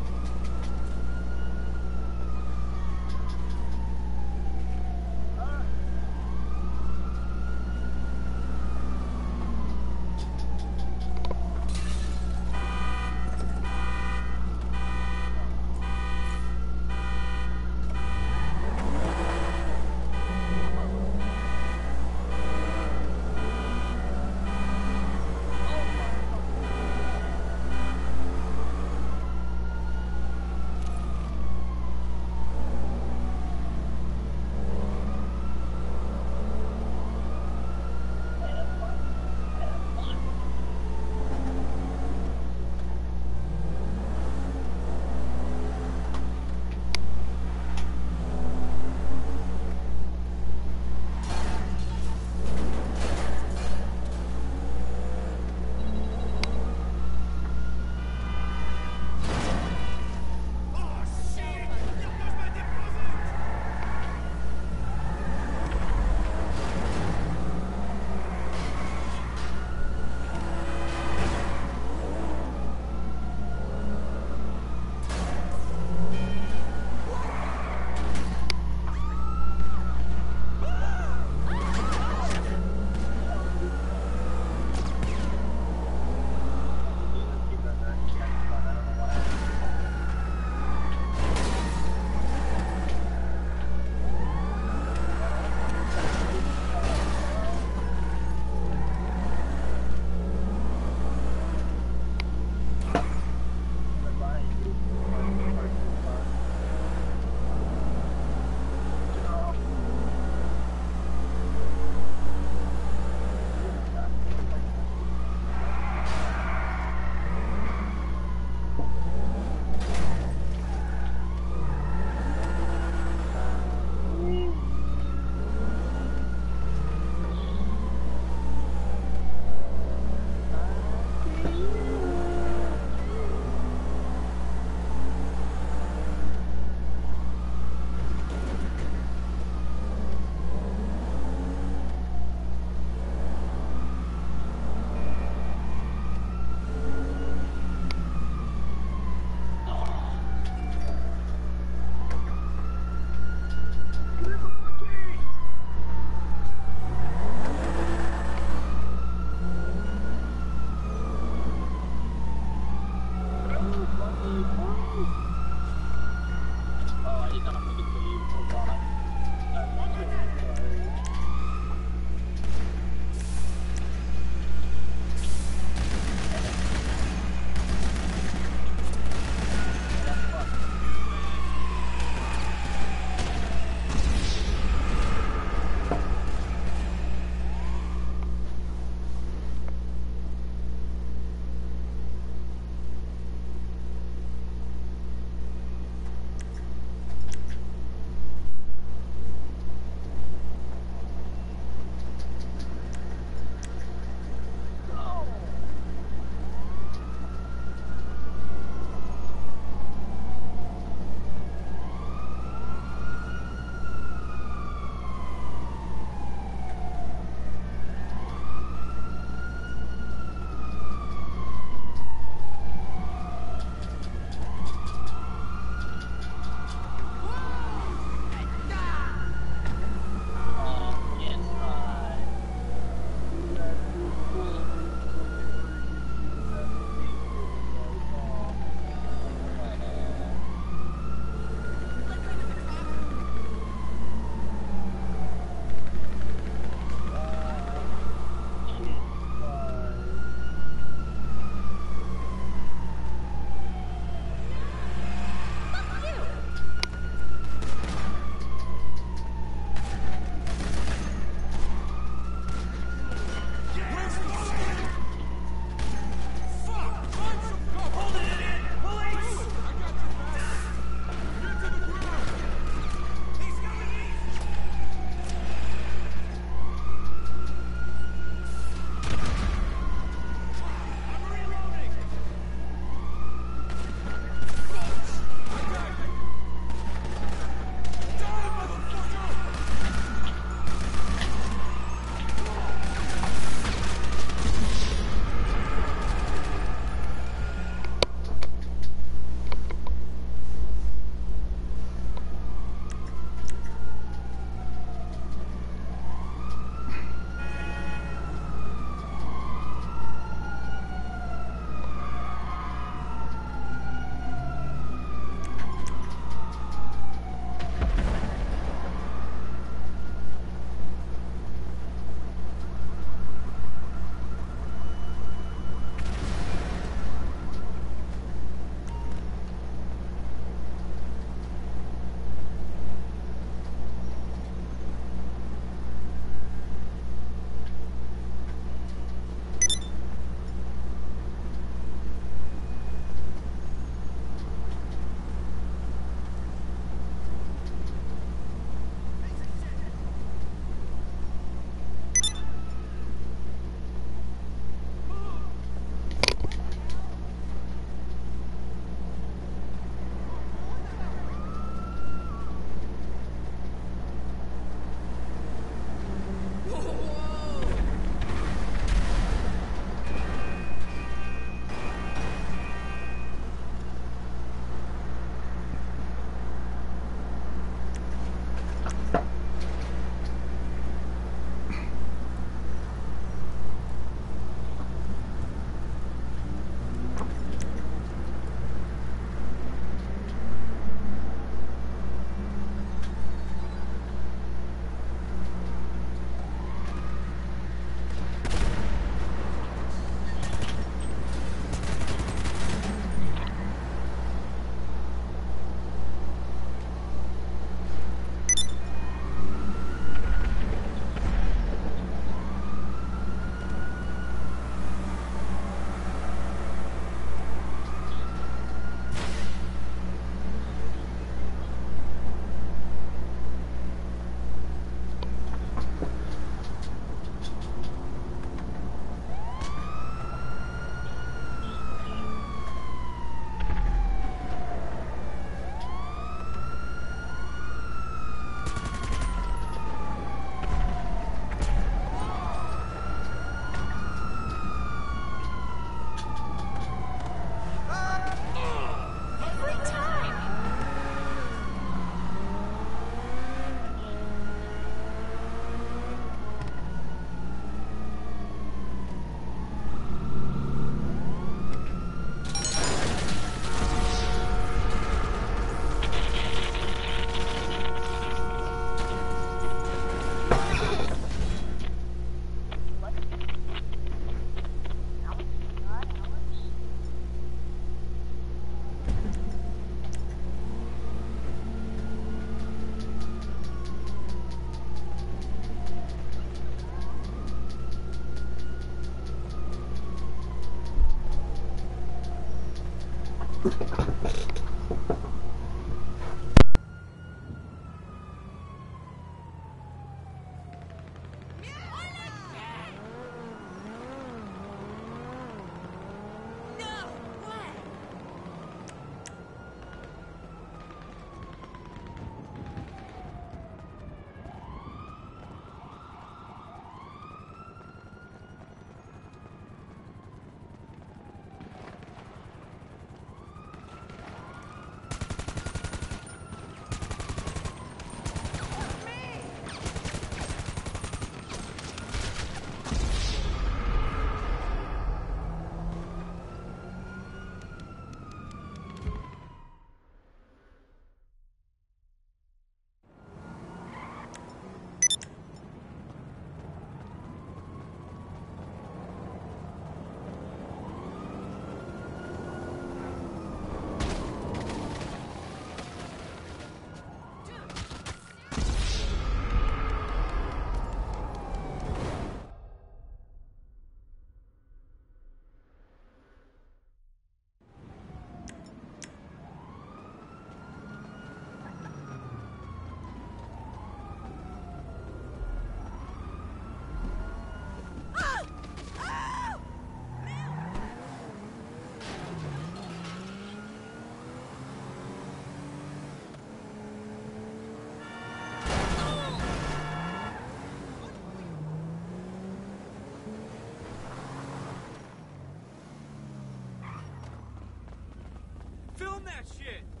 Film that shit!